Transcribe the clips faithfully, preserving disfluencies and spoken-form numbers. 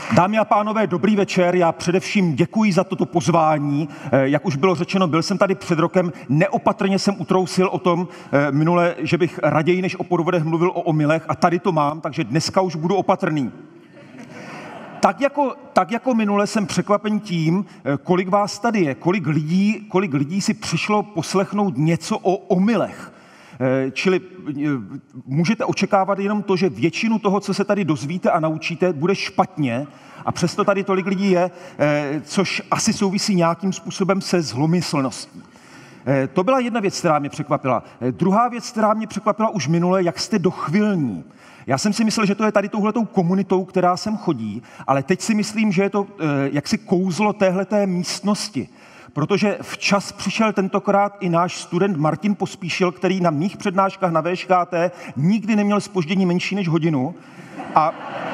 Dámy a pánové, dobrý večer. Já především děkuji za toto pozvání. Jak už bylo řečeno, byl jsem tady před rokem. Neopatrně jsem utrousil o tom minule, že bych raději než o podvodech mluvil o omylech a tady to mám, takže dneska už budu opatrný. Tak jako, tak jako minule jsem překvapen tím, kolik vás tady je, kolik lidí, kolik lidí si přišlo poslechnout něco o omylech. Čili můžete očekávat jenom to, že většinu toho, co se tady dozvíte a naučíte, bude špatně a přesto tady tolik lidí je, což asi souvisí nějakým způsobem se zlomyslností. To byla jedna věc, která mě překvapila. Druhá věc, která mě překvapila už minule, jak jste dochvilní. Já jsem si myslel, že to je tady touhletou komunitou, která sem chodí, ale teď si myslím, že je to jaksi kouzlo téhleté místnosti. Protože včas přišel tentokrát i náš student Martin Pospíšil, který na mých přednáškách na V Š K T nikdy neměl zpoždění menší než hodinu. A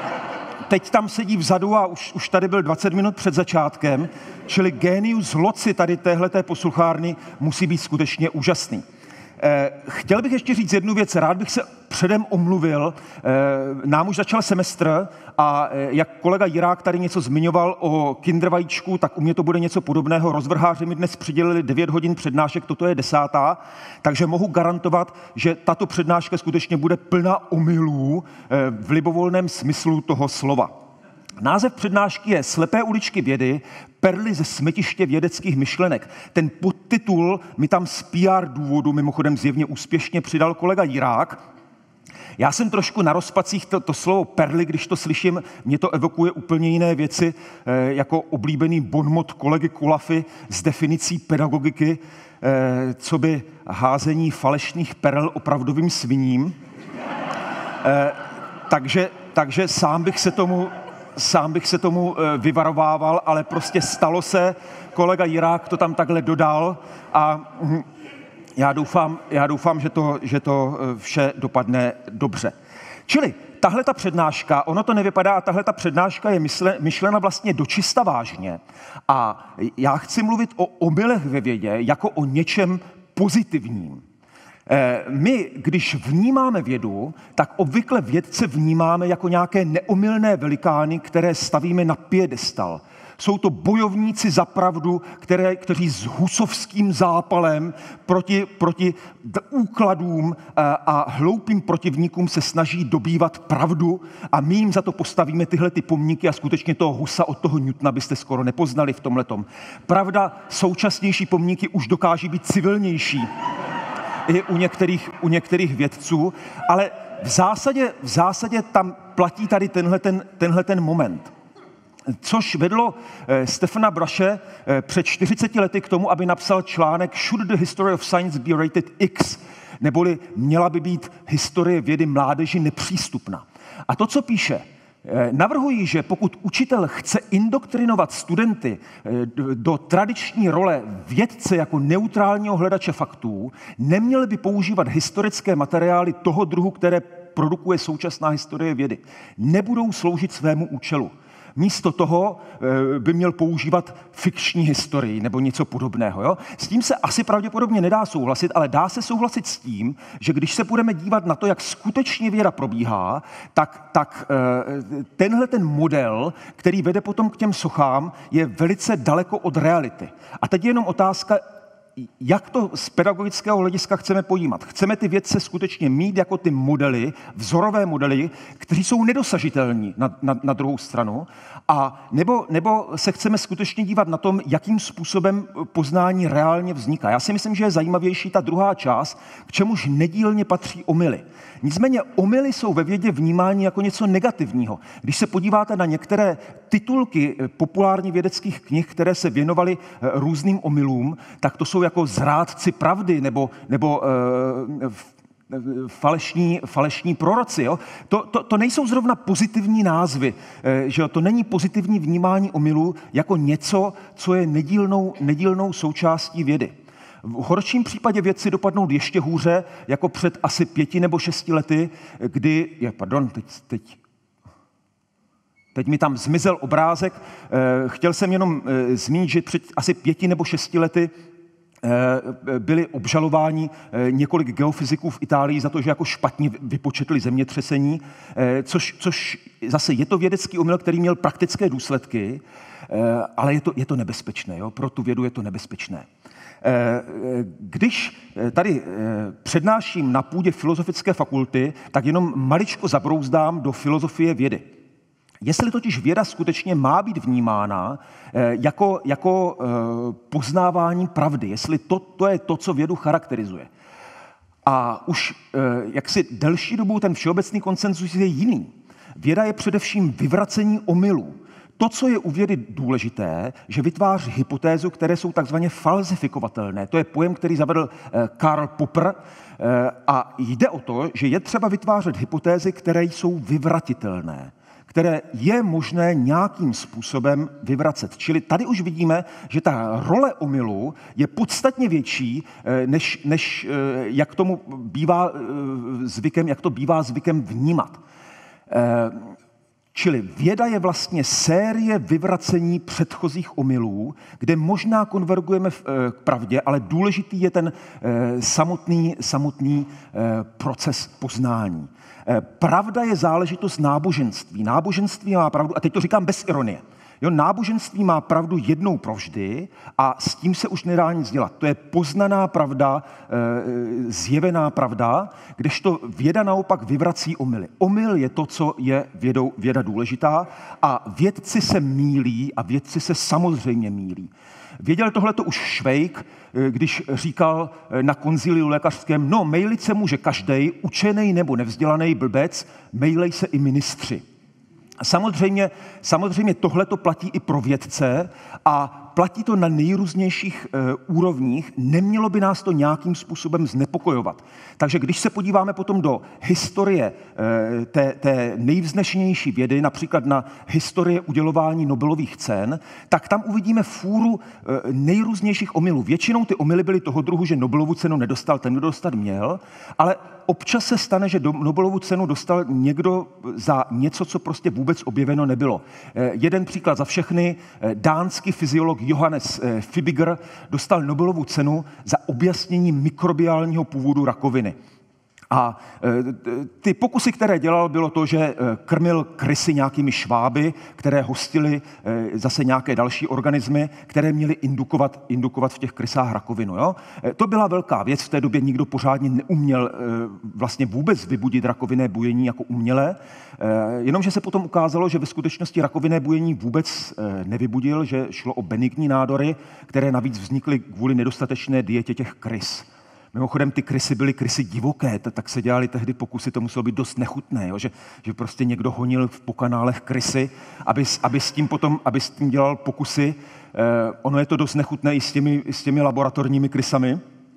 teď tam sedí vzadu a už, už tady byl dvacet minut před začátkem, čili génius loci tady téhleté posluchárny musí být skutečně úžasný. Chtěl bych ještě říct jednu věc, rád bych se předem omluvil. Nám už začal semestr a jak kolega Jirák tady něco zmiňoval o kindervajíčku, tak u mě to bude něco podobného. Rozvrháři mi dnes přidělili devět hodin přednášek, toto je desátá, takže mohu garantovat, že tato přednáška skutečně bude plná omylů v libovolném smyslu toho slova. Název přednášky je Slepé uličky vědy, perly ze smetiště vědeckých myšlenek. Ten podtitul mi tam z P R důvodu, mimochodem zjevně úspěšně, přidal kolega Jirák. Já jsem trošku na rozpacích, to, to slovo perly, když to slyším, mě to evokuje úplně jiné věci, eh, jako oblíbený bonmot kolegy Kulafy s definicí pedagogiky, eh, co by házení falešných perel opravdovým sviním. Eh, takže, takže sám bych se tomu... Sám bych se tomu vyvarovával, ale prostě stalo se, kolega Jirák to tam takhle dodal a já doufám, já doufám, že to, že to vše dopadne dobře. Čili tahle ta přednáška, ono to nevypadá, a tahle ta přednáška je myšlena vlastně dočista vážně a já chci mluvit o omylech ve vědě jako o něčem pozitivním. My, když vnímáme vědu, tak obvykle vědce vnímáme jako nějaké neomylné velikány, které stavíme na piedestal. Jsou to bojovníci za pravdu, které, kteří s husovským zápalem proti, proti úkladům a hloupým protivníkům se snaží dobývat pravdu a my jim za to postavíme tyhle ty pomníky a skutečně toho Husa od toho Newtona byste skoro nepoznali v tomhletom. Pravda, současnější pomníky už dokáží být civilnější i u některých, u některých vědců, ale v zásadě, v zásadě tam platí tady tenhle ten, tenhle ten moment. Což vedlo eh, Stephena Brushe eh, před čtyřiceti lety k tomu, aby napsal článek Should the history of science be rated X? Neboli měla by být historie vědy mládeži nepřístupná. A to, co píše, navrhuji, že pokud učitel chce indoktrinovat studenty do tradiční role vědce jako neutrálního hledače faktů, neměl by používat historické materiály toho druhu, které produkuje současná historie vědy. Nebudou sloužit svému účelu. Místo toho by měl používat fikční historii nebo něco podobného. Jo? S tím se asi pravděpodobně nedá souhlasit, ale dá se souhlasit s tím, že když se budeme dívat na to, jak skutečně věda probíhá, tak, tak tenhle ten model, který vede potom k těm sochám, je velice daleko od reality. A teď je jenom otázka, jak to z pedagogického hlediska chceme pojímat. Chceme ty vědce skutečně mít jako ty modely, vzorové modely, kteří jsou nedosažitelní na, na, na druhou stranu, a nebo, nebo se chceme skutečně dívat na tom, jakým způsobem poznání reálně vzniká. Já si myslím, že je zajímavější ta druhá část, k čemuž nedílně patří omyly. Nicméně omyly jsou ve vědě vnímáni jako něco negativního. Když se podíváte na některé titulky populárně vědeckých knih, které se věnovaly různým omylům, tak to jsou jako zrádci pravdy nebo, nebo uh, falešní, falešní proroci. Jo? To, to, to nejsou zrovna pozitivní názvy. Eh, že jo? To není pozitivní vnímání omylů jako něco, co je nedílnou, nedílnou součástí vědy. V horším případě věci dopadnou ještě hůře, jako před asi pěti nebo šesti lety, kdy, je, pardon, teď, teď, teď mi tam zmizel obrázek, eh, chtěl jsem jenom eh, zmínit, že před asi pěti nebo šesti lety byli obžalováni několik geofyziků v Itálii za to, že jako špatně vypočetli zemětřesení, což, což zase je to vědecký omyl, který měl praktické důsledky, ale je to, je to nebezpečné, jo? Pro tu vědu je to nebezpečné. Když tady přednáším na půdě filozofické fakulty, tak jenom maličko zabrouzdám do filozofie vědy. Jestli totiž věda skutečně má být vnímána jako, jako poznávání pravdy, jestli to, to je to, co vědu charakterizuje. A už jaksi delší dobu ten všeobecný konsenzus je jiný. Věda je především vyvracení omylů. To, co je u vědy důležité, že vytváří hypotézu, které jsou takzvaně falzifikovatelné. To je pojem, který zavedl Karl Popper a jde o to, že je třeba vytvářet hypotézy, které jsou vyvratitelné, které je možné nějakým způsobem vyvracet. Čili tady už vidíme, že ta role omylu je podstatně větší, než, než jak tomu bývá zvykem, jak to bývá zvykem vnímat. Čili věda je vlastně série vyvracení předchozích omylů, kde možná konvergujeme k pravdě, ale důležitý je ten samotný, samotný proces poznání. Pravda je záležitost náboženství. Náboženství má pravdu, a teď to říkám bez ironie. Jo, náboženství má pravdu jednou provždy a s tím se už nedá nic dělat. To je poznaná pravda, zjevená pravda, kdežto věda naopak vyvrací omyly. Omyl je to, co je vědou, věda důležitá a vědci se mýlí a vědci se samozřejmě mýlí. Věděl tohleto už Švejk, když říkal na konziliu lékařském, no, mejlit se může každej, učenej nebo nevzdělaný blbec, mejlej se i ministři. Samozřejmě, samozřejmě tohle to platí i pro vědce a platí to na nejrůznějších e, úrovních, nemělo by nás to nějakým způsobem znepokojovat. Takže když se podíváme potom do historie e, té, té nejvznešenější vědy, například na historie udělování Nobelových cen, tak tam uvidíme fůru e, nejrůznějších omylů. Většinou ty omyly byly toho druhu, že Nobelovu cenu nedostal ten, kdo dostat měl, ale občas se stane, že Nobelovu cenu dostal někdo za něco, co prostě vůbec objeveno nebylo. E, jeden příklad za všechny, e, dánský fyziolog Johannes Fibiger dostal Nobelovu cenu za objasnění mikrobiálního původu rakoviny. A ty pokusy, které dělal, bylo to, že krmil krysy nějakými šváby, které hostily zase nějaké další organismy, které měly indukovat, indukovat v těch krysách rakovinu. Jo? To byla velká věc, v té době nikdo pořádně neuměl vlastně vůbec vybudit rakovinné bujení jako umělé, jenomže se potom ukázalo, že ve skutečnosti rakovinné bujení vůbec nevybudil, že šlo o benigní nádory, které navíc vznikly kvůli nedostatečné dietě těch krys. Mimochodem, ty krysy byly krysy divoké, tak se dělali tehdy pokusy, to muselo být dost nechutné, jo? Že, že prostě někdo honil po kanálech krysy, aby, aby, s tím potom, aby s tím dělal pokusy. Eh, ono je to dost nechutné i s těmi, s těmi laboratorními krysami.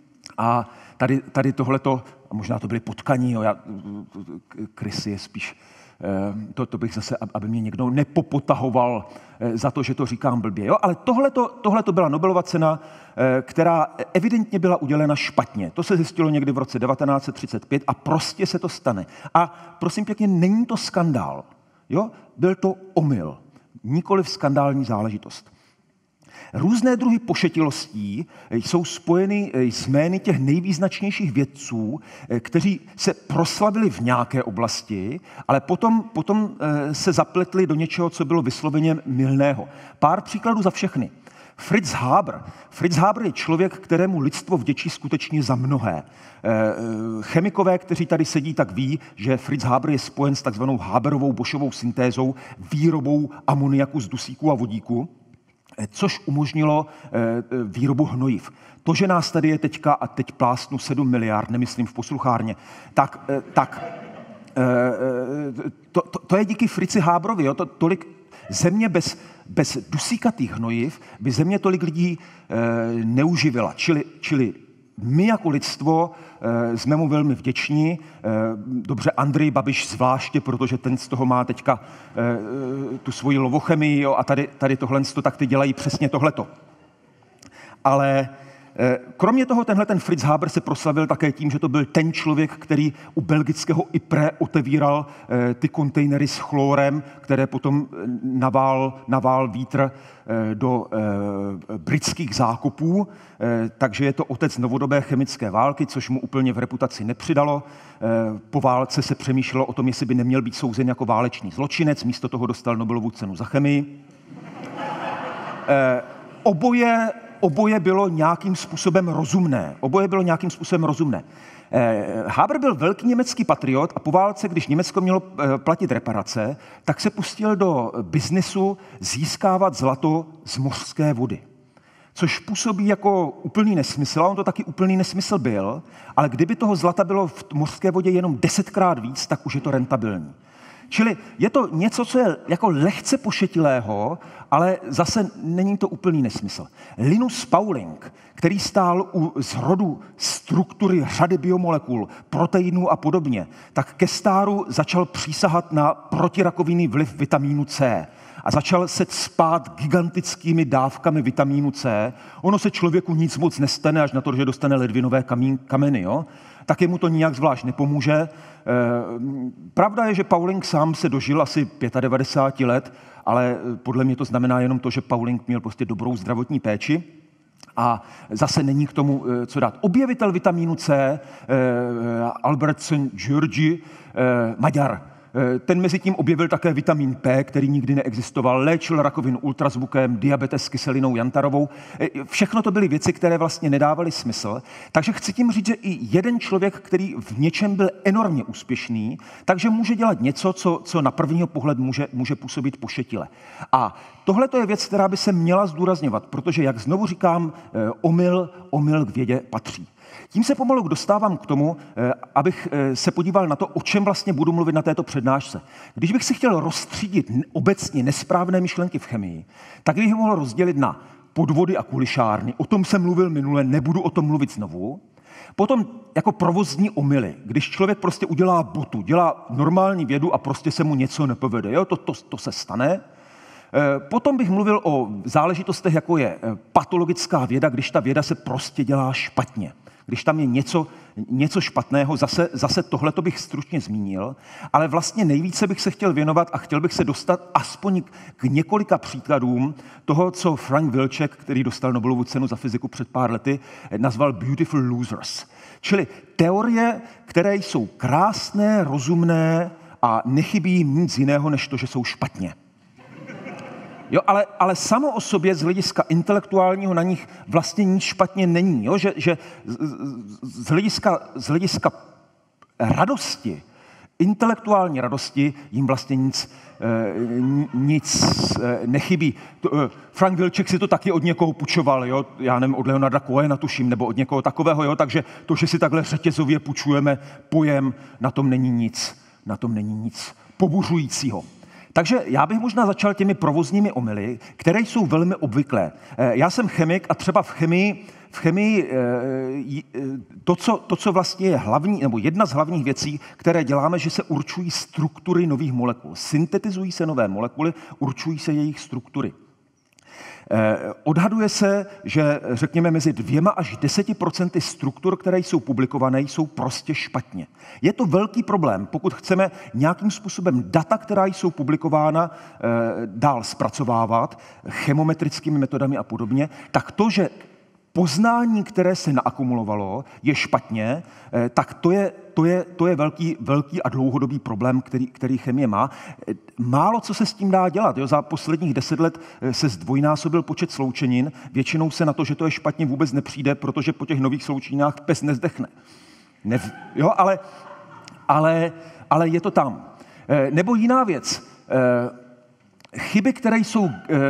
A tady, tady tohleto, a možná to byly potkaní, jo? Já, krysy je spíš... To, to bych zase, aby mě někdo nepopotahoval za to, že to říkám blbě. Jo? Ale tohle to byla Nobelova cena, která evidentně byla udělena špatně. To se zjistilo někdy v roce devatenáct set třicet pět a prostě se to stane. A prosím pěkně, není to skandál. Jo? Byl to omyl, nikoliv skandální záležitost. Různé druhy pošetilostí jsou spojeny s jmény těch nejvýznačnějších vědců, kteří se proslavili v nějaké oblasti, ale potom, potom se zapletli do něčeho, co bylo vysloveně mylného. Pár příkladů za všechny. Fritz Haber. Fritz Haber je člověk, kterému lidstvo vděčí skutečně za mnohé. Chemikové, kteří tady sedí, tak ví, že Fritz Haber je spojen s takzvanou Haberovou Boschovou syntézou, výrobou amoniaku z dusíku a vodíku, což umožnilo výrobu hnojiv. To, že nás tady je teďka, a teď plásnu sedm miliard, nemyslím v posluchárně, tak, tak to, to, to je díky Fritzi Haberovi. Jo? To, tolik země bez, bez dusíkatých hnojiv by země tolik lidí neuživila. Čili, čili my jako lidstvo jsme mu velmi vděční. Dobře, Andrej Babiš zvláště, protože ten z toho má teďka tu svoji lovochemii, jo, a tady, tady tohle, tak ty dělají přesně tohleto. Ale Kromě toho tenhle ten Fritz Haber se proslavil také tím, že to byl ten člověk, který u belgického Ypres otevíral ty kontejnery s chlorem, které potom navál, navál vítr do britských zákopů, takže je to otec novodobé chemické války, což mu úplně v reputaci nepřidalo. Po válce se přemýšlelo o tom, jestli by neměl být souzen jako válečný zločinec, místo toho dostal Nobelovu cenu za chemii. Oboje, oboje bylo nějakým způsobem rozumné. Oboje bylo nějakým způsobem rozumné. Haber byl velký německý patriot a po válce, když Německo mělo platit reparace, tak se pustil do biznesu získávat zlato z mořské vody. Což působí jako úplný nesmysl, a on to taky úplný nesmysl byl, ale kdyby toho zlata bylo v mořské vodě jenom desetkrát víc, tak už je to rentabilní. Čili je to něco, co je jako lehce pošetilého, ale zase není to úplný nesmysl. Linus Pauling, který stál u zrodu struktury řady biomolekul, proteinů a podobně, tak ke stáru začal přísahat na protirakovinný vliv vitamínu C a začal se cpát gigantickými dávkami vitamínu C. Ono se člověku nic moc nestane, až na to, že dostane ledvinové kamín, kameny, jo? Tak mu to nijak zvlášť nepomůže. E, pravda je, že Pauling sám se dožil asi devadesát pět let, ale podle mě to znamená jenom to, že Pauling měl prostě dobrou zdravotní péči a zase není k tomu co dát. Objevitel vitamínu C, e, Albert Szent-Györgyi, e, Maďar, ten mezi tím objevil také vitamin P, který nikdy neexistoval, léčil rakovinu ultrazvukem, diabetes s kyselinou jantarovou. Všechno to byly věci, které vlastně nedávaly smysl. Takže chci tím říct, že i jeden člověk, který v něčem byl enormně úspěšný, takže může dělat něco, co, co na prvního pohled může, může působit pošetile. A tohle to je věc, která by se měla zdůrazňovat, protože, jak znovu říkám, omyl, omyl k vědě patří. Tím se pomalu dostávám k tomu, abych se podíval na to, o čem vlastně budu mluvit na této přednášce. Když bych si chtěl rozstřídit obecně nesprávné myšlenky v chemii, tak bych je mohl rozdělit na podvody a kulišárny. O tom jsem mluvil minule, nebudu o tom mluvit znovu. Potom jako provozní omyly, když člověk prostě udělá botu, dělá normální vědu a prostě se mu něco nepovede. Jo? To, to, to se stane. Potom bych mluvil o záležitostech, jako je patologická věda, když ta věda se prostě dělá špatně. Když tam je něco, něco špatného, zase, zase tohleto bych stručně zmínil, ale vlastně nejvíce bych se chtěl věnovat a chtěl bych se dostat aspoň k několika příkladům toho, co Frank Wilczek, který dostal Nobelovu cenu za fyziku před pár lety, nazval beautiful losers. Čili teorie, které jsou krásné, rozumné a nechybí jim nic jiného, než to, že jsou špatně. Jo, ale, ale samo o sobě z hlediska intelektuálního na nich vlastně nic špatně není. Jo? Že, že z, z, hlediska, z hlediska radosti, intelektuální radosti jim vlastně nic, eh, nic eh, nechybí. To, eh, Frank Wilczek si to taky od někoho půjčoval, jo? Já nevím, od Leonarda Cohena tuším, nebo od někoho takového, jo? Takže to, že si takhle řetězově půjčujeme pojem, na tom není nic, na tom není nic pobuřujícího. Takže já bych možná začal těmi provozními omyly, které jsou velmi obvyklé. Já jsem chemik a třeba v chemii, v chemii to, co, to, co vlastně je hlavní, nebo jedna z hlavních věcí, které děláme, že se určují struktury nových molekul. Syntetizují se nové molekuly, určují se jejich struktury. Odhaduje se, že řekněme mezi dvěma až deseti procenty struktur, které jsou publikované, jsou prostě špatně. Je to velký problém, pokud chceme nějakým způsobem data, která jsou publikována, dál zpracovávat chemometrickými metodami a podobně, tak to, že poznání, které se naakumulovalo, je špatně, tak to je, to je, to je velký, velký a dlouhodobý problém, který, který chemie má. Málo co se s tím dá dělat. Jo? Za posledních deset let se zdvojnásobil počet sloučenin. Většinou se na to, že to je špatně, vůbec nepřijde, protože po těch nových sloučeninách pes nezdechne. Ne, jo? Ale, ale, ale je to tam. Nebo jiná věc. Chyby, které jsou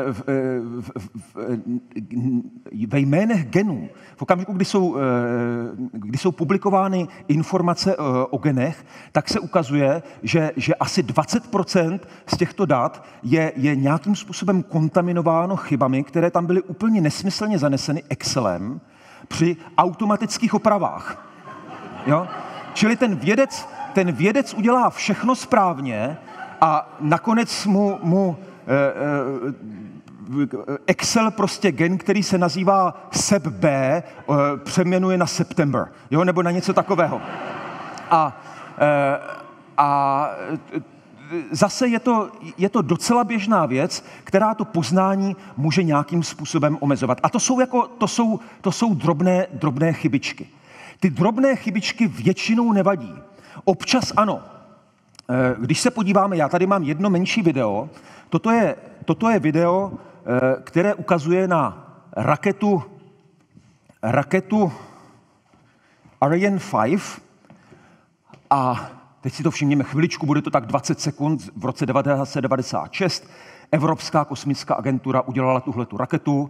ve jménech genů, v okamžiku, kdy jsou, kdy jsou publikovány informace o genech, tak se ukazuje, že, že asi dvacet procent z těchto dat je, je nějakým způsobem kontaminováno chybami, které tam byly úplně nesmyslně zaneseny Excelem při automatických opravách. Jo? Čili ten vědec, ten vědec udělá všechno správně a nakonec mu, mu Excel prostě gen, který se nazývá SEP-B, přeměnuje na September, jo, nebo na něco takového. A, a zase je to, je to docela běžná věc, která to poznání může nějakým způsobem omezovat. A to jsou, jako, to jsou, to jsou drobné, drobné chybičky. Ty drobné chybičky většinou nevadí. Občas ano. Když se podíváme, já tady mám jedno menší video. Toto je, toto je video, které ukazuje na raketu, raketu Ariane pět. A teď si to všimněme chviličku, bude to tak dvacet sekund. V roce devatenáct set devadesát šest Evropská kosmická agentura udělala tuhletu raketu.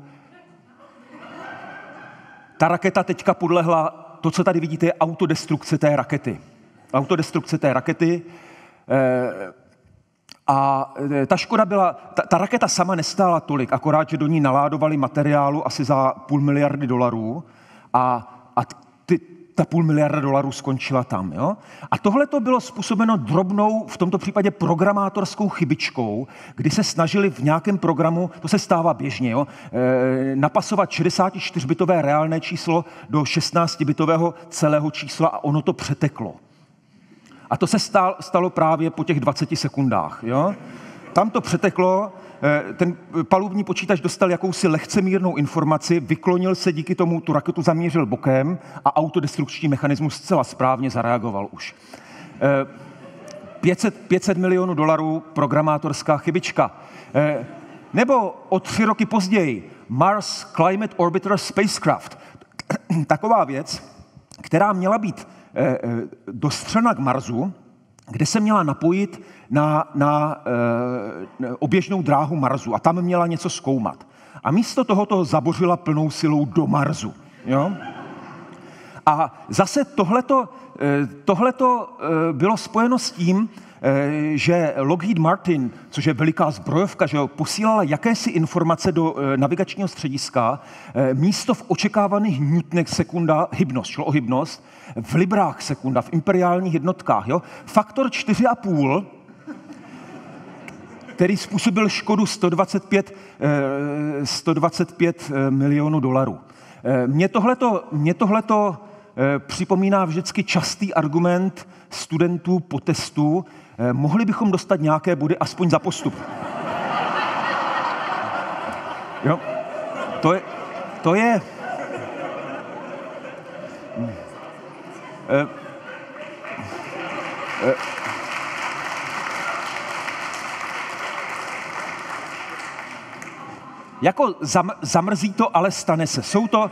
Ta raketa teďka podlehla, to, co tady vidíte, je autodestrukce té rakety. Autodestrukce té rakety. A ta škoda byla, ta, ta raketa sama nestála tolik, akorát, že do ní naládovali materiálu asi za půl miliardy dolarů a, a ty, ta půl miliarda dolarů skončila tam. Jo? A tohle to bylo způsobeno drobnou, v tomto případě programátorskou chybičkou, kdy se snažili v nějakém programu, to se stává běžně, jo? E, napasovat šedesátičtyřbitové reálné číslo do šestnáctibitového celého čísla a ono to přeteklo. A to se stalo, stalo právě po těch dvaceti sekundách. Jo? Tam to přeteklo, ten palubní počítač dostal jakousi lehce mírnou informaci, vyklonil se díky tomu, tu raketu zamířil bokem a autodestrukční mechanismus zcela správně zareagoval už. pět set milionů dolarů programátorská chybička. Nebo o tři roky později Mars Climate Orbiter Spacecraft. Taková věc, která měla být dostřelena k Marsu, kde se měla napojit na, na e, oběžnou dráhu Marsu a tam měla něco zkoumat. A místo toho to zabořila plnou silou do Marsu. Jo? A zase tohleto, e, tohleto e, bylo spojeno s tím, e, že Lockheed Martin, což je veliká zbrojovka, že jo, posílala jakési informace do e, navigačního střediska, e, místo v očekávaných newtonech sekunda, hybnost, šlo o hybnost, v librách sekunda, v imperiálních jednotkách. Jo? Faktor čtyři a půl, který způsobil škodu sto dvacet pět, sto dvacet pět milionů dolarů. Mně tohleto, mně tohleto připomíná vždycky častý argument studentů po testu. Mohli bychom dostat nějaké body aspoň za postup. Jo? To je... To je Uh, uh, jako zam, zamrzí to, ale stane se. Jsou to,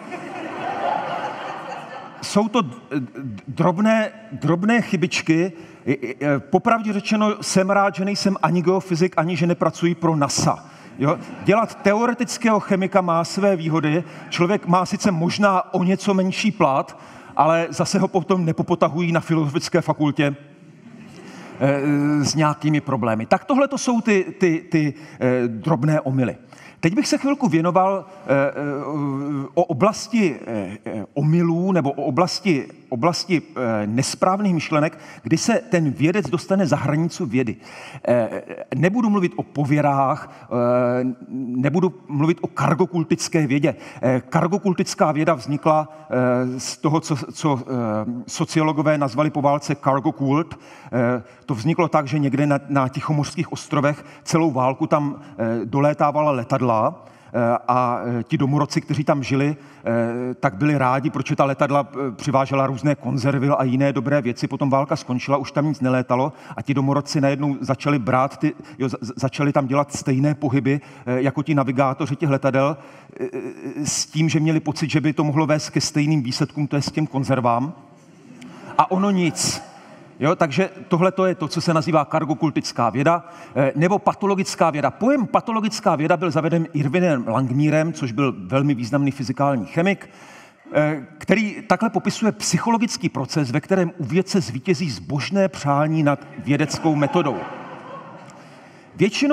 jsou to drobné, drobné chybičky. Popravdě řečeno, jsem rád, že nejsem ani geofyzik, ani že nepracuji pro NASA. Jo? Dělat teoretického chemika má své výhody. Člověk má sice možná o něco menší plat, ale zase ho potom nepopotahují na filozofické fakultě e, s nějakými problémy. Tak tohle to jsou ty, ty, ty e, drobné omyly. Teď bych se chvilku věnoval e, e, o oblasti e, omylů nebo o oblasti, oblasti e, nesprávných myšlenek, kdy se ten vědec dostane za hranicu vědy. E, nebudu mluvit o pověrách, e, nebudu mluvit o kargokultické vědě. E, kargokultická věda vznikla e, z toho, co, co e, sociologové nazvali po válce cargo cult. E, to vzniklo tak, že někde na, na Tichomořských ostrovech celou válku tam e, dolétávala letadla a ti domorodci, kteří tam žili, tak byli rádi, protože ta letadla přivážela různé konzervy a jiné dobré věci. Potom válka skončila, už tam nic nelétalo a ti domorodci najednou začali brát, ty, jo, začali tam dělat stejné pohyby jako ti navigátoři těch letadel s tím, že měli pocit, že by to mohlo vést ke stejným výsledkům, to je s těm konzervám. A ono nic. Jo, takže tohle je to, co se nazývá kargokultická věda nebo patologická věda. Pojem patologická věda byl zaveden Irvinem Langmírem, což byl velmi významný fyzikální chemik, který takhle popisuje psychologický proces, ve kterém u vědce zvítězí zbožné přání nad vědeckou metodou. Většinou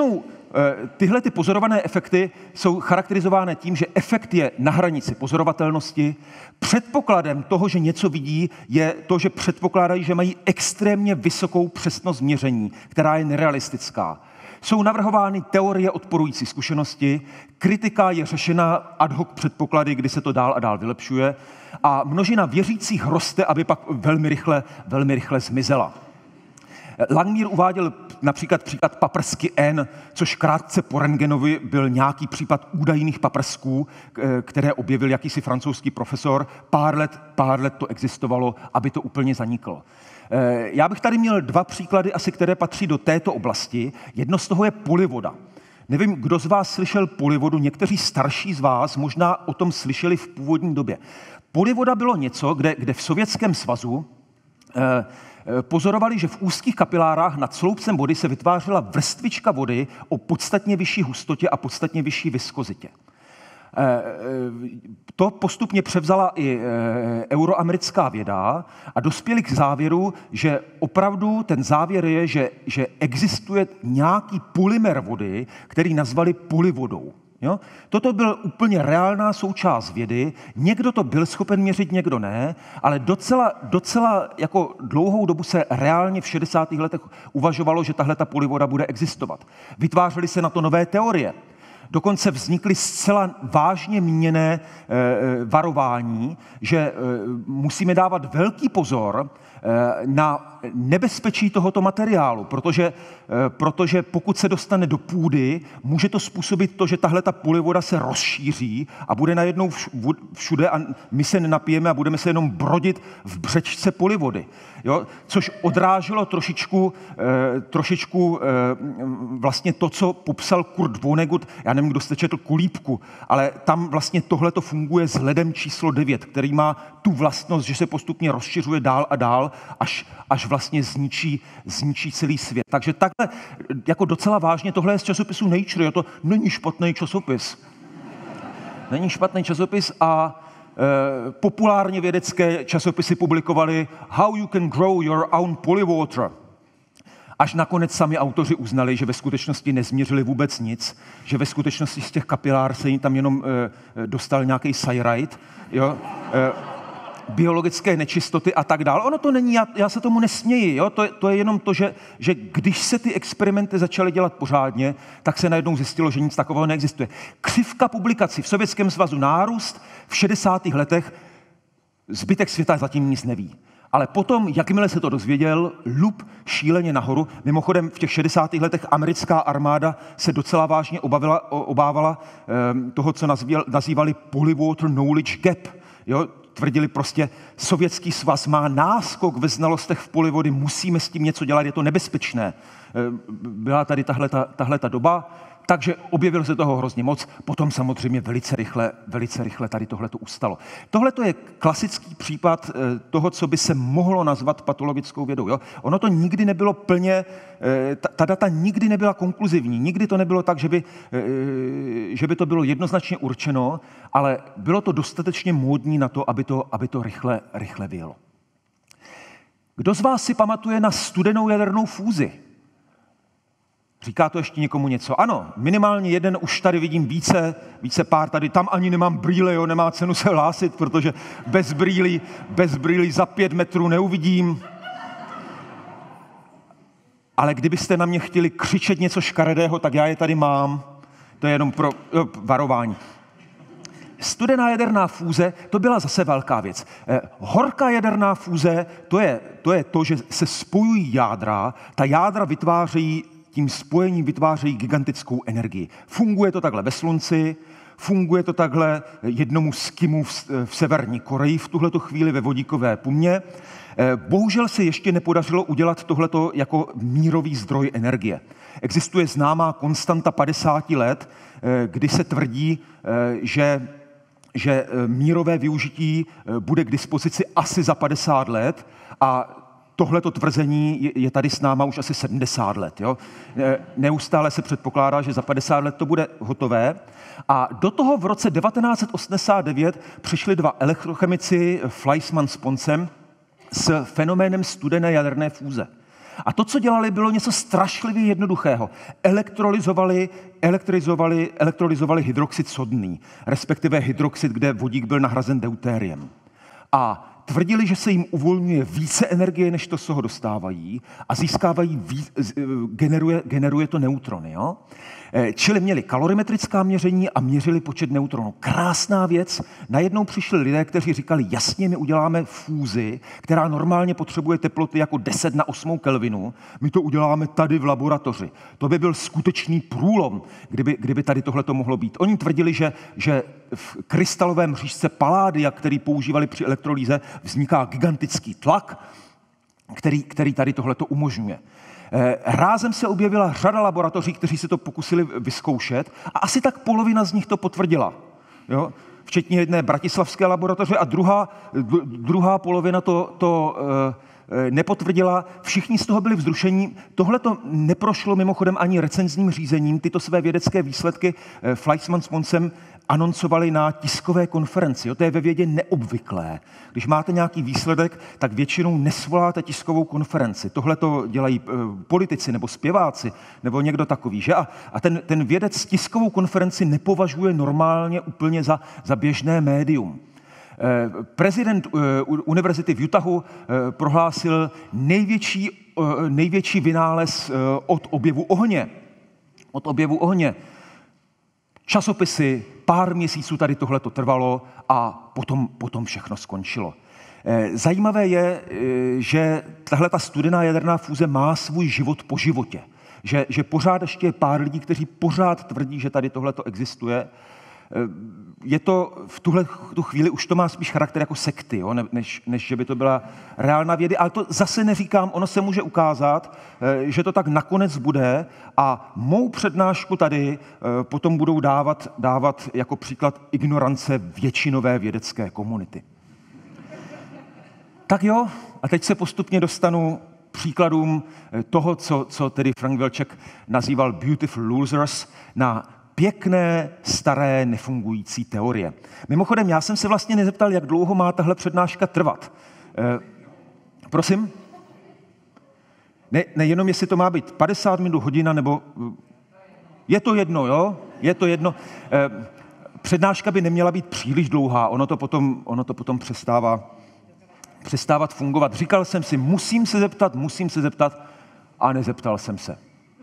Tyhle ty pozorované efekty jsou charakterizovány tím, že efekt je na hranici pozorovatelnosti. Předpokladem toho, že něco vidí, je to, že předpokládají, že mají extrémně vysokou přesnost měření, která je nerealistická. Jsou navrhovány teorie odporující zkušenosti, kritika je řešena ad hoc předpoklady, kdy se to dál a dál vylepšuje a množina věřících roste, aby pak velmi rychle, velmi rychle zmizela. Langmuir uváděl například příklad paprsky N, což krátce po Röntgenovi byl nějaký případ údajných paprsků, které objevil jakýsi francouzský profesor. Pár let, pár let to existovalo, aby to úplně zaniklo. Já bych tady měl dva příklady, asi které patří do této oblasti. Jedno z toho je polivoda. Nevím, kdo z vás slyšel polivodu, někteří starší z vás možná o tom slyšeli v původní době. Polivoda bylo něco, kde, kde v Sovětském svazu eh, pozorovali, že v úzkých kapilárách nad sloupcem vody se vytvářela vrstvička vody o podstatně vyšší hustotě a podstatně vyšší viskozitě. To postupně převzala i euroamerická věda a dospěli k závěru, že opravdu ten závěr je, že, že existuje nějaký polymer vody, který nazvali polivodou. Jo? Toto byl úplně reálná součást vědy, někdo to byl schopen měřit, někdo ne, ale docela, docela jako dlouhou dobu se reálně v šedesátých letech uvažovalo, že tahle ta polivoda bude existovat. Vytvářely se na to nové teorie. Dokonce vznikly zcela vážně míněné e, varování, že e, musíme dávat velký pozor e, na nebezpečí tohoto materiálu, protože, e, protože pokud se dostane do půdy, může to způsobit to, že tahle ta polivoda se rozšíří a bude najednou všude a my se nenapijeme a budeme se jenom brodit v břečce polivody. Jo? Což odráželo trošičku, e, trošičku e, vlastně to, co popsal Kurt Vonnegut. Já nevím, kdo jste četl Kulíbku, ale tam vlastně tohle to funguje s ledem číslo devět, který má tu vlastnost, že se postupně rozšiřuje dál a dál, až, až vlastně zničí, zničí celý svět. Takže takhle jako docela vážně, tohle je z časopisu Nature, jo? To není špatný časopis. Není špatný časopis a e, populárně vědecké časopisy publikovaly How you can grow your own polywater. Až nakonec sami autoři uznali, že ve skutečnosti nezměřili vůbec nic, že ve skutečnosti z těch kapilár se jim tam jenom e, dostal nějaký cyrite, jo, e, biologické nečistoty a tak dále. Ono to není, já, já se tomu nesměji, jo, to, to je jenom to, že, že když se ty experimenty začaly dělat pořádně, tak se najednou zjistilo, že nic takového neexistuje. Křivka publikací v Sovětském svazu nárůst, v šedesátých letech zbytek světa zatím nic neví. Ale potom, jakmile se to dozvěděl, lup šíleně nahoru. Mimochodem v těch šedesátých letech americká armáda se docela vážně obavila, obávala um, toho, co nazvíval, nazývali polywater knowledge gap. Jo? Tvrdili prostě, Sovětský svaz má náskok ve znalostech v polivody, musíme s tím něco dělat, je to nebezpečné. Byla tady tahle ta doba, takže objevilo se toho hrozně moc, potom samozřejmě velice rychle, velice rychle tady tohle to ustalo. Tohle to je klasický případ toho, co by se mohlo nazvat patologickou vědou. Jo? Ono to nikdy nebylo plně, ta, ta data nikdy nebyla konkluzivní, nikdy to nebylo tak, že by, že by to bylo jednoznačně určeno, ale bylo to dostatečně módní na to, aby to, aby to rychle, rychle vyjelo. Kdo z vás si pamatuje na studenou jadernou fúzi? Říká to ještě někomu něco? Ano, minimálně jeden, už tady vidím více, více pár tady, tam ani nemám brýle, jo, nemá cenu se hlásit, protože bez brýlí, bez brýlí za pět metrů neuvidím. Ale kdybyste na mě chtěli křičet něco škaredého, tak já je tady mám. To je jenom pro jo, varování. Studená jaderná fúze, to byla zase velká věc. Eh, horká jaderná fúze, to je, to je to, že se spojují jádra, ta jádra vytvářejí tím spojením vytvářejí gigantickou energii. Funguje to takhle ve Slunci, funguje to takhle jednomu z Kimů v, v Severní Koreji v tuhleto chvíli ve vodíkové pumě. Bohužel se ještě nepodařilo udělat tohleto jako mírový zdroj energie. Existuje známá konstanta padesát let, kdy se tvrdí, že, že mírové využití bude k dispozici asi za padesát let a tohleto tvrzení je tady s náma už asi sedmdesát let. Jo? Neustále se předpokládá, že za padesát let to bude hotové. A do toho v roce devatenáct set osmdesát devět přišli dva elektrochemici, Fleischmann s Poncem, s fenoménem studené jaderné fúze. A to, co dělali, bylo něco strašlivě jednoduchého. Elektrolyzovali, elektrizovali, elektrolyzovali hydroxid sodný, respektive hydroxid, kde vodík byl nahrazen deutériem. A tvrdili, že se jim uvolňuje více energie, než to, co ho dostávají, a získávají víc, generuje, generuje to neutrony. Jo? Čili měli kalorimetrická měření a měřili počet neutronů. Krásná věc. Najednou přišli lidé, kteří říkali, jasně, my uděláme fúzi, která normálně potřebuje teploty jako deset na osm kelvinů. My to uděláme tady v laboratoři. To by byl skutečný průlom, kdyby, kdyby tady tohle to mohlo být. Oni tvrdili, že, že v krystalovém mřížce paládia, který používali při elektrolýze, vzniká gigantický tlak, který, který tady tohle to umožňuje. Rázem se objevila řada laboratoří, kteří se to pokusili vyzkoušet a asi tak polovina z nich to potvrdila. Jo? Včetně jedné bratislavské laboratoře a druhá, druhá polovina to, to e, nepotvrdila. Všichni z toho byli vzrušení. Tohle to neprošlo mimochodem ani recenzním řízením. Tyto své vědecké výsledky e, Fleischmann s Monsem anoncovali na tiskové konferenci. Jo, to je ve vědě neobvyklé. Když máte nějaký výsledek, tak většinou nesvoláte tiskovou konferenci. Tohle to dělají e, politici nebo zpěváci nebo někdo takový. Že? A, a ten, ten vědec tiskovou konferenci nepovažuje normálně úplně za, za běžné médium. E, prezident e, univerzity v Utahu e, prohlásil největší, e, největší vynález e, od objevu ohně. Od objevu ohně. Časopisy, pár měsíců tady tohleto trvalo a potom, potom všechno skončilo. Zajímavé je, že tahleta studená jaderná fúze má svůj život po životě. Že, že pořád ještě je pár lidí, kteří pořád tvrdí, že tady tohleto existuje. Je to v tuhle tu chvíli už to má spíš charakter jako sekty, jo? Než, než že by to byla reálná věda. Ale to zase neříkám, ono se může ukázat, že to tak nakonec bude a mou přednášku tady potom budou dávat, dávat jako příklad ignorance většinové vědecké komunity. Tak jo, a teď se postupně dostanu příkladům toho, co, co tedy Frank Wilczek nazýval beautiful losers, na pěkné, staré, nefungující teorie. Mimochodem, já jsem se vlastně nezeptal, jak dlouho má tahle přednáška trvat. E, prosím? Ne, nejenom, jestli to má být padesát minut, hodina, nebo... Je to jedno, jo? Je to jedno. E, přednáška by neměla být příliš dlouhá, ono to potom, ono to potom přestává, přestávat fungovat. Říkal jsem si, musím se zeptat, musím se zeptat, a nezeptal jsem se.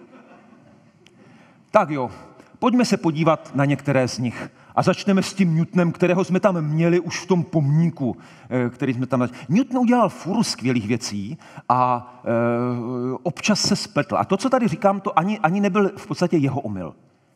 Tak jo. Pojďme se podívat na některé z nich. A začneme s tím Newtonem, kterého jsme tam měli už v tom pomníku, který jsme tam... Newton udělal fůru skvělých věcí a e, občas se spletl. A to, co tady říkám, to ani, ani nebyl v podstatě jeho omyl.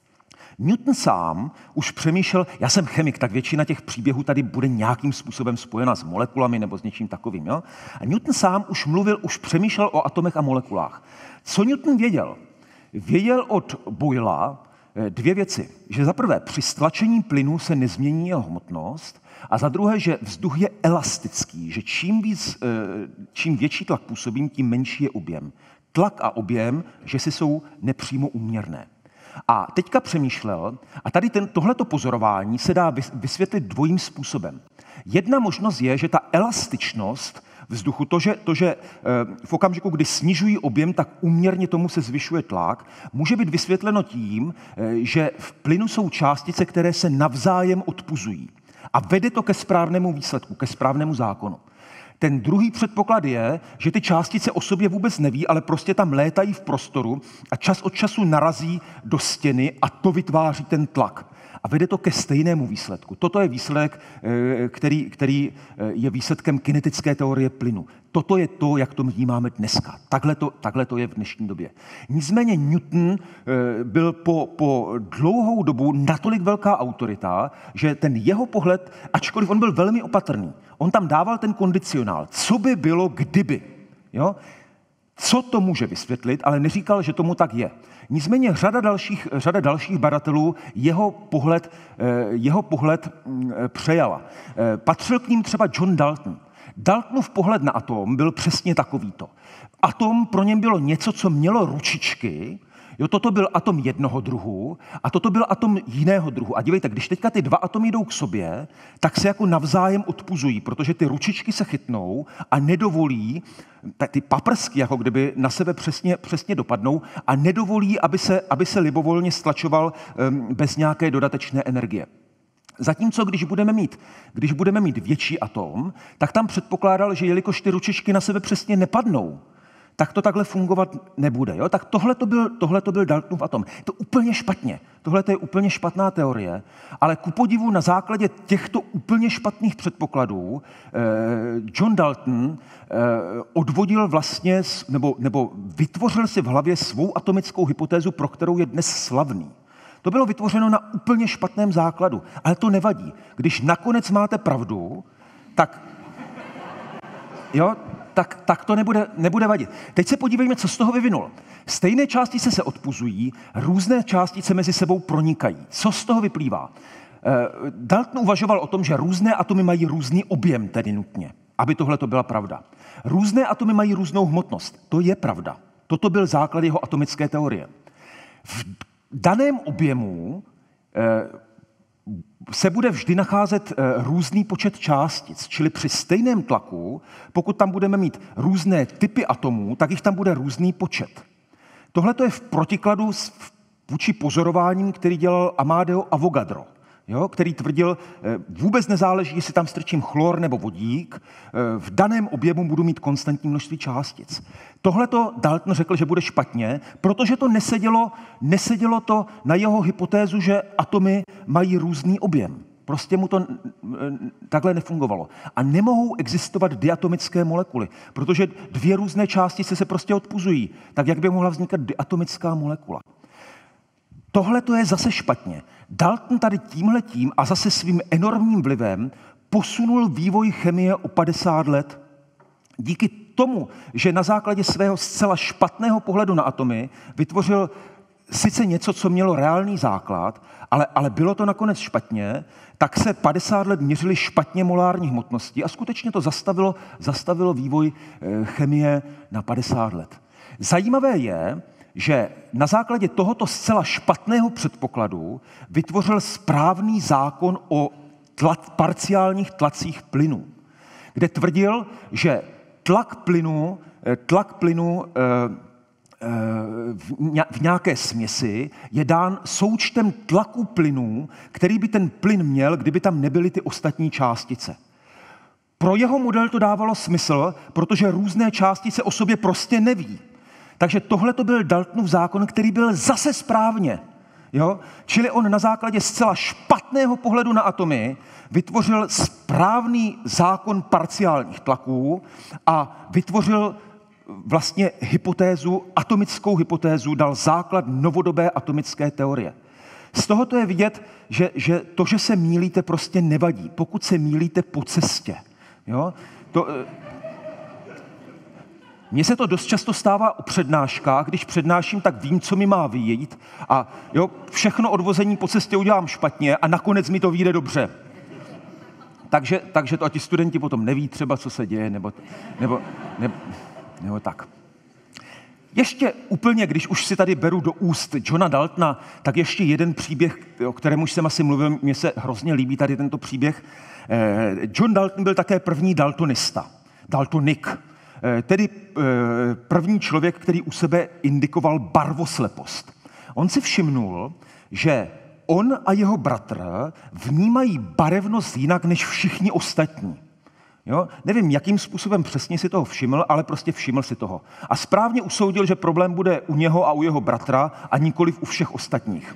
Newton sám už přemýšlel, já jsem chemik, tak většina těch příběhů tady bude nějakým způsobem spojena s molekulami nebo s něčím takovým. Jo? A Newton sám už mluvil, už přemýšlel o atomech a molekulách. Co Newton věděl? Věděl od Boyla dvě věci. Že za prvé, při stlačení plynu se nezmění jeho hmotnost a za druhé, že vzduch je elastický, že čím, víc, čím větší tlak působí, tím menší je objem. Tlak a objem, že si jsou nepřímo úměrné. A teďka přemýšlel, a tady ten, tohleto pozorování se dá vysvětlit dvojím způsobem. Jedna možnost je, že ta elastičnost vzduchu, to, že, to, že v okamžiku, kdy snižují objem, tak úměrně tomu se zvyšuje tlak, může být vysvětleno tím, že v plynu jsou částice, které se navzájem odpuzují. A vede to ke správnému výsledku, ke správnému zákonu. Ten druhý předpoklad je, že ty částice o sobě vůbec neví, ale prostě tam létají v prostoru a čas od času narazí do stěny a to vytváří ten tlak. A vede to ke stejnému výsledku. Toto je výsledek, který, který je výsledkem kinetické teorie plynu. Toto je to, jak to vnímáme dneska. Takhle to, takhle to je v dnešní době. Nicméně Newton byl po, po dlouhou dobu natolik velká autorita, že ten jeho pohled, ačkoliv on byl velmi opatrný, on tam dával ten kondicionál. Co by bylo, kdyby? Jo? Co to může vysvětlit, ale neříkal, že tomu tak je. Nicméně řada dalších, řada dalších badatelů jeho pohled, jeho pohled přejala. Patřil k ním třeba John Dalton. Daltonův pohled na atom byl přesně takovýto. Atom pro něm bylo něco, co mělo ručičky, Jo, toto byl atom jednoho druhu a toto byl atom jiného druhu. A dívejte, když teďka ty dva atomy jdou k sobě, tak se jako navzájem odpuzují, protože ty ručičky se chytnou a nedovolí, ty paprsky jako kdyby na sebe přesně, přesně dopadnou a nedovolí, aby se, aby se libovolně stlačoval um, bez nějaké dodatečné energie. Zatímco, když budeme mít, když budeme mít větší atom, tak tam předpokládal, že jelikož ty ručičky na sebe přesně nepadnou, tak to takhle fungovat nebude. Jo? Tak tohle to byl, tohle to byl Daltonův atom. To úplně špatně. Tohle to je úplně špatná teorie, ale ku podivu na základě těchto úplně špatných předpokladů eh, John Dalton eh, odvodil vlastně, nebo, nebo vytvořil si v hlavě svou atomickou hypotézu, pro kterou je dnes slavný. To bylo vytvořeno na úplně špatném základu, ale to nevadí. Když nakonec máte pravdu, tak... Jo, tak, tak to nebude, nebude vadit. Teď se podívejme, co z toho vyvinul. Stejné částice se odpuzují, různé částice mezi sebou pronikají. Co z toho vyplývá? Dalton uvažoval o tom, že různé atomy mají různý objem, tedy nutně, aby tohle to byla pravda. Různé atomy mají různou hmotnost. To je pravda. Toto byl základ jeho atomické teorie. V daném objemu se bude vždy nacházet různý počet částic, čili při stejném tlaku, pokud tam budeme mít různé typy atomů, tak jich tam bude různý počet. Tohle je v protikladu vůči pozorováním, který dělal Amadeo Avogadro, jo, který tvrdil, vůbec nezáleží, jestli tam strčím chlor nebo vodík, v daném objemu budu mít konstantní množství částic. Tohleto Dalton řekl, že bude špatně, protože to nesedělo, nesedělo to na jeho hypotézu, že atomy mají různý objem. Prostě mu to takhle nefungovalo. A nemohou existovat diatomické molekuly, protože dvě různé částice se prostě odpuzují. Tak jak by mohla vznikat diatomická molekula? Tohle to je zase špatně. Dalton tady tímhletím a zase svým enormním vlivem posunul vývoj chemie o padesát let. Díky tomu, že na základě svého zcela špatného pohledu na atomy vytvořil sice něco, co mělo reálný základ, ale, ale bylo to nakonec špatně, tak se padesát let měřili špatně molární hmotnosti a skutečně to zastavilo, zastavilo vývoj chemie na padesát let. Zajímavé je, že na základě tohoto zcela špatného předpokladu vytvořil správný zákon o tlat, parciálních tlacích plynů, kde tvrdil, že tlak plynu, tlak plynu v nějaké směsi je dán součtem tlaku plynů, který by ten plyn měl, kdyby tam nebyly ty ostatní částice. Pro jeho model to dávalo smysl, protože různé částice o sobě prostě neví. Takže tohle to byl Daltonův zákon, který byl zase správně. Jo? Čili on na základě zcela špatného pohledu na atomy vytvořil správný zákon parciálních tlaků a vytvořil vlastně hypotézu, atomickou hypotézu, dal základ novodobé atomické teorie. Z tohoto je vidět, že, že to, že se mýlíte, prostě nevadí, pokud se mýlíte po cestě. Jo? To... Mně se to dost často stává o přednáškách, když přednáším, tak vím, co mi má vyjít a jo, všechno odvození po cestě udělám špatně a nakonec mi to vyjde dobře. Takže, takže to a ti studenti potom neví třeba, co se děje, nebo, nebo, nebo, nebo tak. Ještě úplně, když už si tady beru do úst Johna Daltona, tak ještě jeden příběh, o kterém už jsem asi mluvil, mně se hrozně líbí tady tento příběh. John Dalton byl také první daltonista, daltonik. Tedy první člověk, který u sebe indikoval barvoslepost. On si všimnul, že on a jeho bratr vnímají barevnost jinak než všichni ostatní. Jo? Nevím, jakým způsobem přesně si toho všiml, ale prostě všiml si toho. A správně usoudil, že problém bude u něho a u jeho bratra a nikoliv u všech ostatních.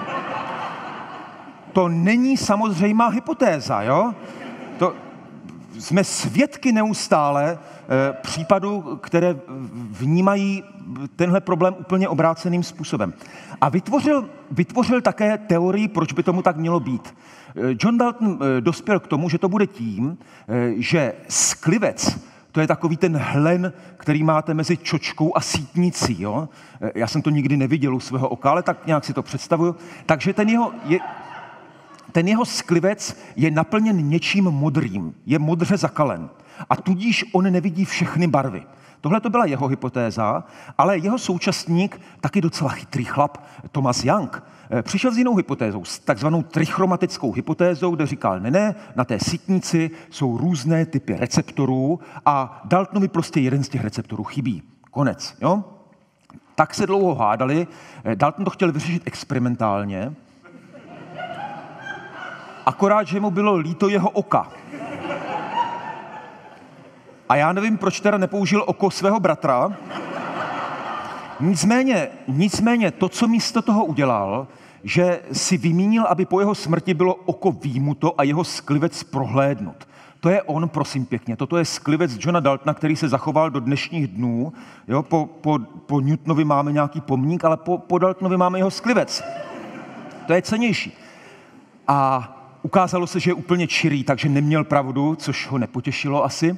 To není samozřejmá hypotéza, jo? To... Jsme svědky neustále e, případů, které vnímají tenhle problém úplně obráceným způsobem. A vytvořil, vytvořil také teorii, proč by tomu tak mělo být. John Dalton e, dospěl k tomu, že to bude tím, e, že sklivec, to je takový ten hlen, který máte mezi čočkou a sítnicí. Jo? E, já jsem to nikdy neviděl u svého oka, ale tak nějak si to představuju. Takže ten jeho... Je, Ten jeho sklivec je naplněn něčím modrým, je modře zakalen a tudíž on nevidí všechny barvy. Tohle to byla jeho hypotéza, ale jeho současník, taky docela chytrý chlap, Thomas Young, přišel s jinou hypotézou, s takzvanou trichromatickou hypotézou, kde říkal, ne, ne, na té sítnici jsou různé typy receptorů a Daltonovi prostě jeden z těch receptorů chybí. Konec, jo? Tak se dlouho hádali, Dalton to chtěl vyřešit experimentálně, akorát, že mu bylo líto jeho oka. A já nevím, proč teda nepoužil oko svého bratra. Nicméně, nicméně to, co místo toho udělal, že si vymínil, aby po jeho smrti bylo oko výjimuto a jeho sklivec prohlédnut. To je on, prosím pěkně. Toto je sklivec Johna Daltona, který se zachoval do dnešních dnů. Jo, po, po, po Newtonovi máme nějaký pomník, ale po, po Daltonovi máme jeho sklivec. To je cennější. A ukázalo se, že je úplně čirý, takže neměl pravdu, což ho nepotěšilo asi.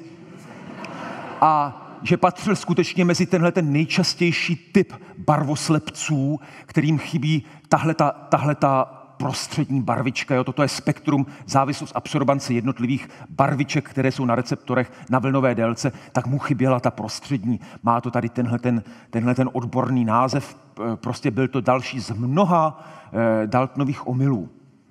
A že patřil skutečně mezi tenhle ten nejčastější typ barvoslepců, kterým chybí tahleta, tahleta prostřední barvička. Jo? Toto je spektrum, závislost absorbance jednotlivých barviček, které jsou na receptorech na vlnové délce, tak mu chyběla ta prostřední. Má to tady tenhle ten, tenhle ten odborný název, prostě byl to další z mnoha eh, Daltonových omylů.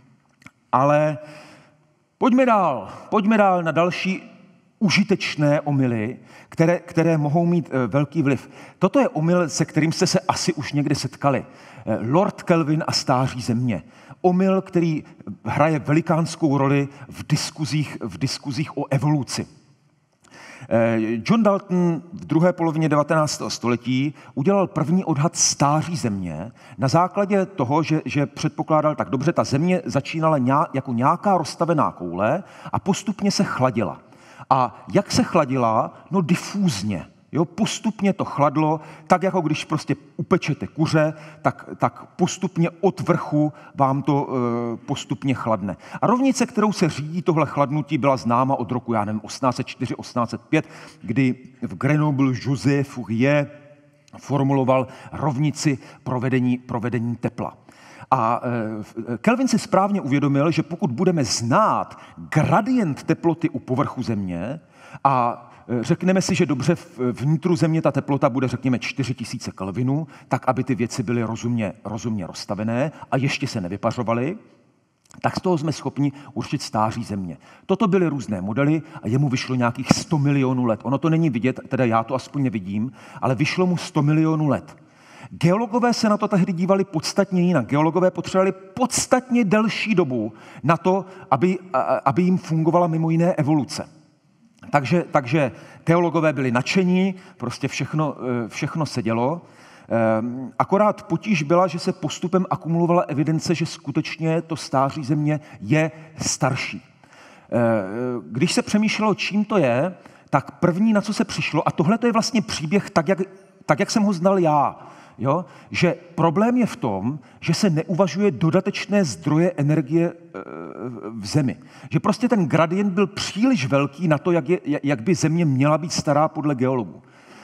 Ale pojďme dál, pojďme dál na další užitečné omyly, které, které mohou mít e, velký vliv. Toto je omyl, se kterým jste se asi už někdy setkali. E, Lord Kelvin a stáří země. Omyl, který hraje velikánskou roli v diskuzích, v diskuzích o evoluci. E, John Dalton v druhé polovině devatenáctého století udělal první odhad stáří země na základě toho, že, že předpokládal tak dobře, ta země začínala nějak, jako nějaká rozstavená koule a postupně se chladila. A jak se chladila? No difúzně. Jo, postupně to chladlo, tak jako když prostě upečete kuře, tak, tak postupně od vrchu vám to e, postupně chladne. A rovnice, kterou se řídí tohle chladnutí, byla známa od roku, já nevím, osmnáct set čtyři osmnáct set pět, kdy v Grenoble Joseph Fourier formuloval rovnici provedení, provedení tepla. A Kelvin si správně uvědomil, že pokud budeme znát gradient teploty u povrchu Země a řekneme si, že dobře vnitru Země ta teplota bude, řekněme, čtyři tisíce kelvinů, tak aby ty věci byly rozumně, rozumně rozstavené a ještě se nevypařovaly, tak z toho jsme schopni určit stáří Země. Toto byly různé modely a jemu vyšlo nějakých sto milionů let. Ono to není vidět, teda já to aspoň nevidím, ale vyšlo mu sto milionů let. Geologové se na to tehdy dívali podstatně jinak. Geologové potřebovali podstatně delší dobu na to, aby, aby jim fungovala mimo jiné evoluce. Takže, takže geologové byli nadšení, prostě všechno, všechno se dělo. Akorát potíž byla, že se postupem akumulovala evidence, že skutečně to stáří Země je starší. Když se přemýšlelo, čím to je, tak první, na co se přišlo, a tohle to je vlastně příběh tak, jak, tak, jak jsem ho znal já, jo? Že problém je v tom, že se neuvažuje dodatečné zdroje energie v Zemi. Že prostě ten gradient byl příliš velký na to, jak, je, jak by Země měla být stará podle geologů.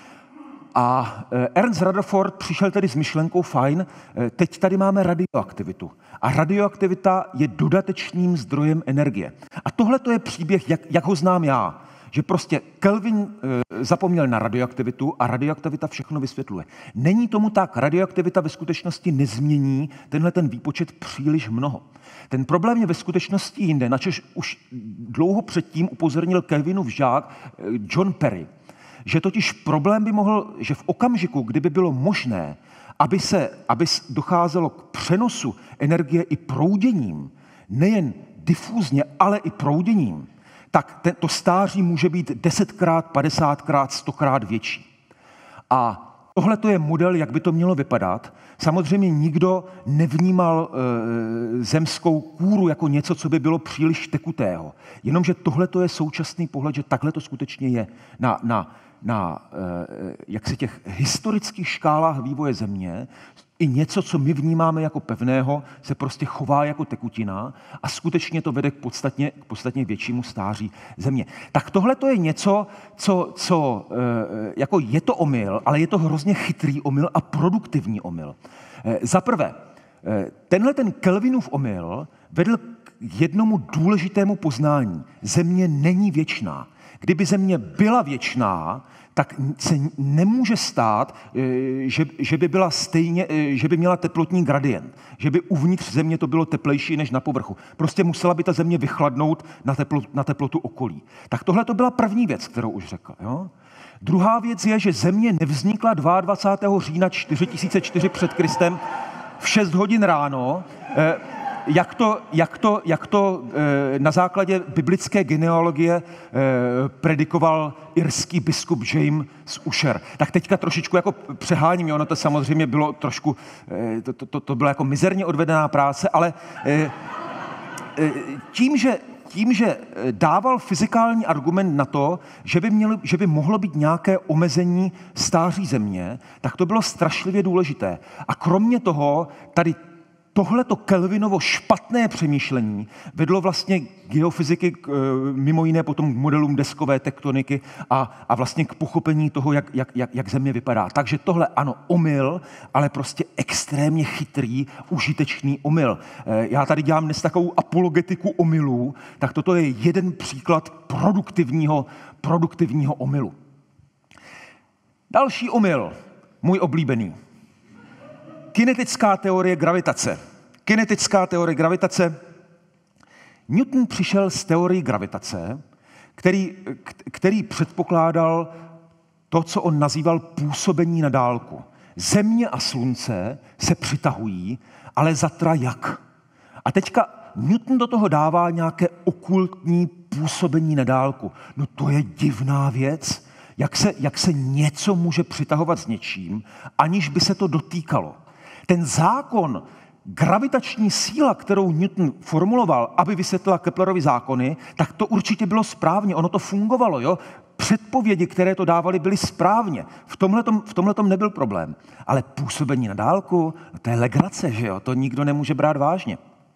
A Ernst Rutherford přišel tedy s myšlenkou, fajn, teď tady máme radioaktivitu. A radioaktivita je dodatečným zdrojem energie. A tohle to je příběh, jak, jak ho znám já. Že prostě Kelvin e, zapomněl na radioaktivitu a radioaktivita všechno vysvětluje. Není tomu tak, radioaktivita ve skutečnosti nezmění tenhle ten výpočet příliš mnoho. Ten problém je ve skutečnosti jinde, načež už dlouho předtím upozornil Kelvinův žák e, John Perry, že totiž problém by mohl, že v okamžiku, kdyby bylo možné, aby se aby docházelo k přenosu energie i prouděním, nejen difúzně, ale i prouděním, tak ten, to stáří může být desetkrát, padesátkrát, stokrát větší. A tohle to je model, jak by to mělo vypadat. Samozřejmě nikdo nevnímal e, zemskou kůru jako něco, co by bylo příliš tekutého. Jenomže tohle to je současný pohled, že takhle to skutečně je na, na, na e, jaksi těch historických škálách vývoje Země. I něco, co my vnímáme jako pevného, se prostě chová jako tekutina a skutečně to vede k podstatně, k podstatně většímu stáří Země. Tak tohle to je něco, co, co jako je to omyl, ale je to hrozně chytrý omyl a produktivní omyl. Za prvé, tenhle ten Kelvinův omyl vedl k jednomu důležitému poznání. Země není věčná. Kdyby země byla věčná, tak se nemůže stát, že, že by byla stejně, že by měla teplotní gradient, že by uvnitř země to bylo teplejší než na povrchu. Prostě musela by ta země vychladnout na, teplo, na teplotu okolí. Tak tohle to byla první věc, kterou už řekl. Jo? Druhá věc je, že země nevznikla dvacátého druhého října čtyři tisíce čtyři před Kristem v šest hodin ráno, jak to, jak to, jak to na základě biblické genealogie predikoval irský biskup James Ussher. Tak teďka trošičku jako přeháním, ono to samozřejmě bylo trošku, to, to, to byla jako mizerně odvedená práce, ale tím, že Tím, že dával fyzikální argument na to, že by, mělo, že by mohlo být nějaké omezení stáří země, tak to bylo strašlivě důležité. A kromě toho, tady tohleto Kelvinovo špatné přemýšlení vedlo vlastně geofyziky k, mimo jiné potom k modelům deskové tektoniky a, a vlastně k pochopení toho, jak, jak, jak, jak země vypadá. Takže tohle ano, omyl, ale prostě extrémně chytrý, užitečný omyl. Já tady dělám dnes takovou apologetiku omylů, tak toto je jeden příklad produktivního, produktivního omylu. Další omyl, můj oblíbený. Kinetická teorie gravitace. Kinetická teorie gravitace. Newton přišel z teorii gravitace, který, který předpokládal to, co on nazýval působení na dálku. Země a slunce se přitahují, ale zatra jak? A teďka Newton do toho dává nějaké okultní působení na dálku. No to je divná věc, jak se, jak se něco může přitahovat s něčím, aniž by se to dotýkalo. Ten zákon, gravitační síla, kterou Newton formuloval, aby vysvětlila Keplerovy zákony, tak to určitě bylo správně, ono to fungovalo, jo? Předpovědi, které to dávali, byly správně. V tomhletom, v tomhletom nebyl problém. Ale působení na dálku, to je legrace, že jo? To nikdo nemůže brát vážně.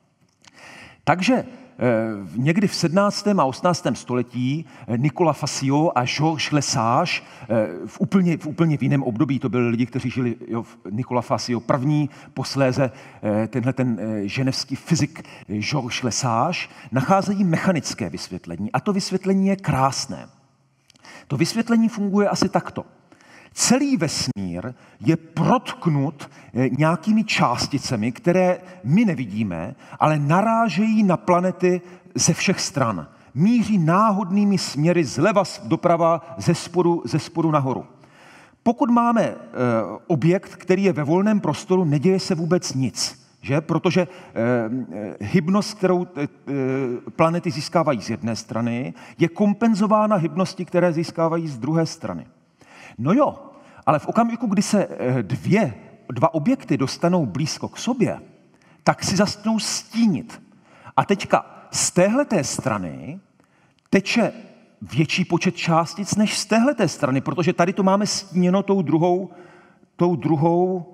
Takže někdy v sedmnáctém a osmnáctém století Nicolas Fassiot a Georges Lesage v úplně, v úplně v jiném období, to byli lidi, kteří žili, jo, Nicolas Fassiot první, posléze tenhle ten ženevský fyzik Georges Lesage, nacházejí mechanické vysvětlení. A to vysvětlení je krásné. To vysvětlení funguje asi takto. Celý vesmír je protknut nějakými částicemi, které my nevidíme, ale narážejí na planety ze všech stran. Míří náhodnými směry zleva doprava, ze spodu, ze spodu nahoru. Pokud máme e, objekt, který je ve volném prostoru, neděje se vůbec nic. Že? Protože e, e, hybnost, kterou e, planety získávají z jedné strany, je kompenzována hybností, které získávají z druhé strany. No jo, ale v okamžiku, kdy se dvě, dva objekty dostanou blízko k sobě, tak si začnou stínit. A teďka z téhleté strany teče větší počet částic než z téhleté strany, protože tady to máme stíněno tou druhou, tou druhou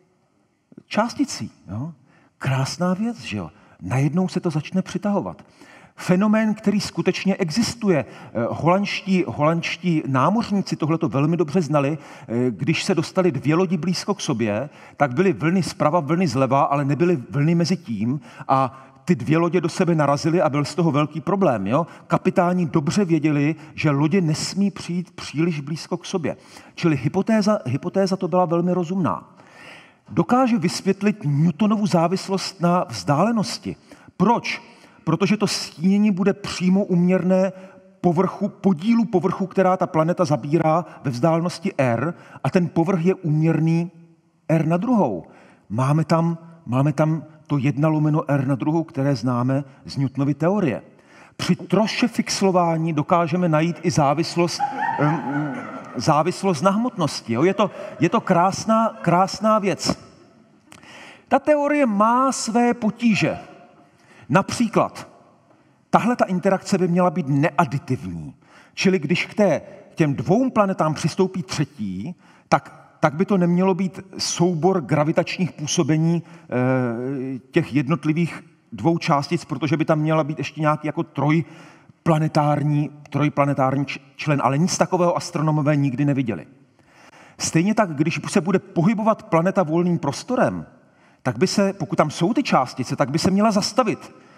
částicí. Jo? Krásná věc, že jo? Najednou se to začne přitahovat. Fenomén, který skutečně existuje. Holandští, holandští námořníci tohleto velmi dobře znali. Když se dostali dvě lodi blízko k sobě, tak byly vlny zprava, vlny zleva, ale nebyly vlny mezi tím a ty dvě lodě do sebe narazily a byl z toho velký problém. Jo? Kapitáni dobře věděli, že lodě nesmí přijít příliš blízko k sobě. Čili hypotéza, hypotéza to byla velmi rozumná. Dokáže vysvětlit Newtonovu závislost na vzdálenosti. Proč? Protože to stínění bude přímo úměrné povrchu, podílu povrchu, která ta planeta zabírá ve vzdálenosti R, a ten povrch je úměrný R na druhou. Máme tam, máme tam to jedna lomeno R na druhou, které známe z Newtonovy teorie. Při troše fixlování dokážeme najít i závislost, um, závislost na hmotnosti. Jo? Je to, je to krásná, krásná věc. Ta teorie má své potíže. Například, tahle ta interakce by měla být neaditivní. Čili když k, té, k těm dvou planetám přistoupí třetí, tak, tak by to nemělo být soubor gravitačních působení e, těch jednotlivých dvou částic, protože by tam měla být ještě nějaký jako trojplanetární, trojplanetární člen, ale nic takového astronomové nikdy neviděli. Stejně tak, když se bude pohybovat planeta volným prostorem, tak by se, pokud tam jsou ty částice, tak by se měla zastavit.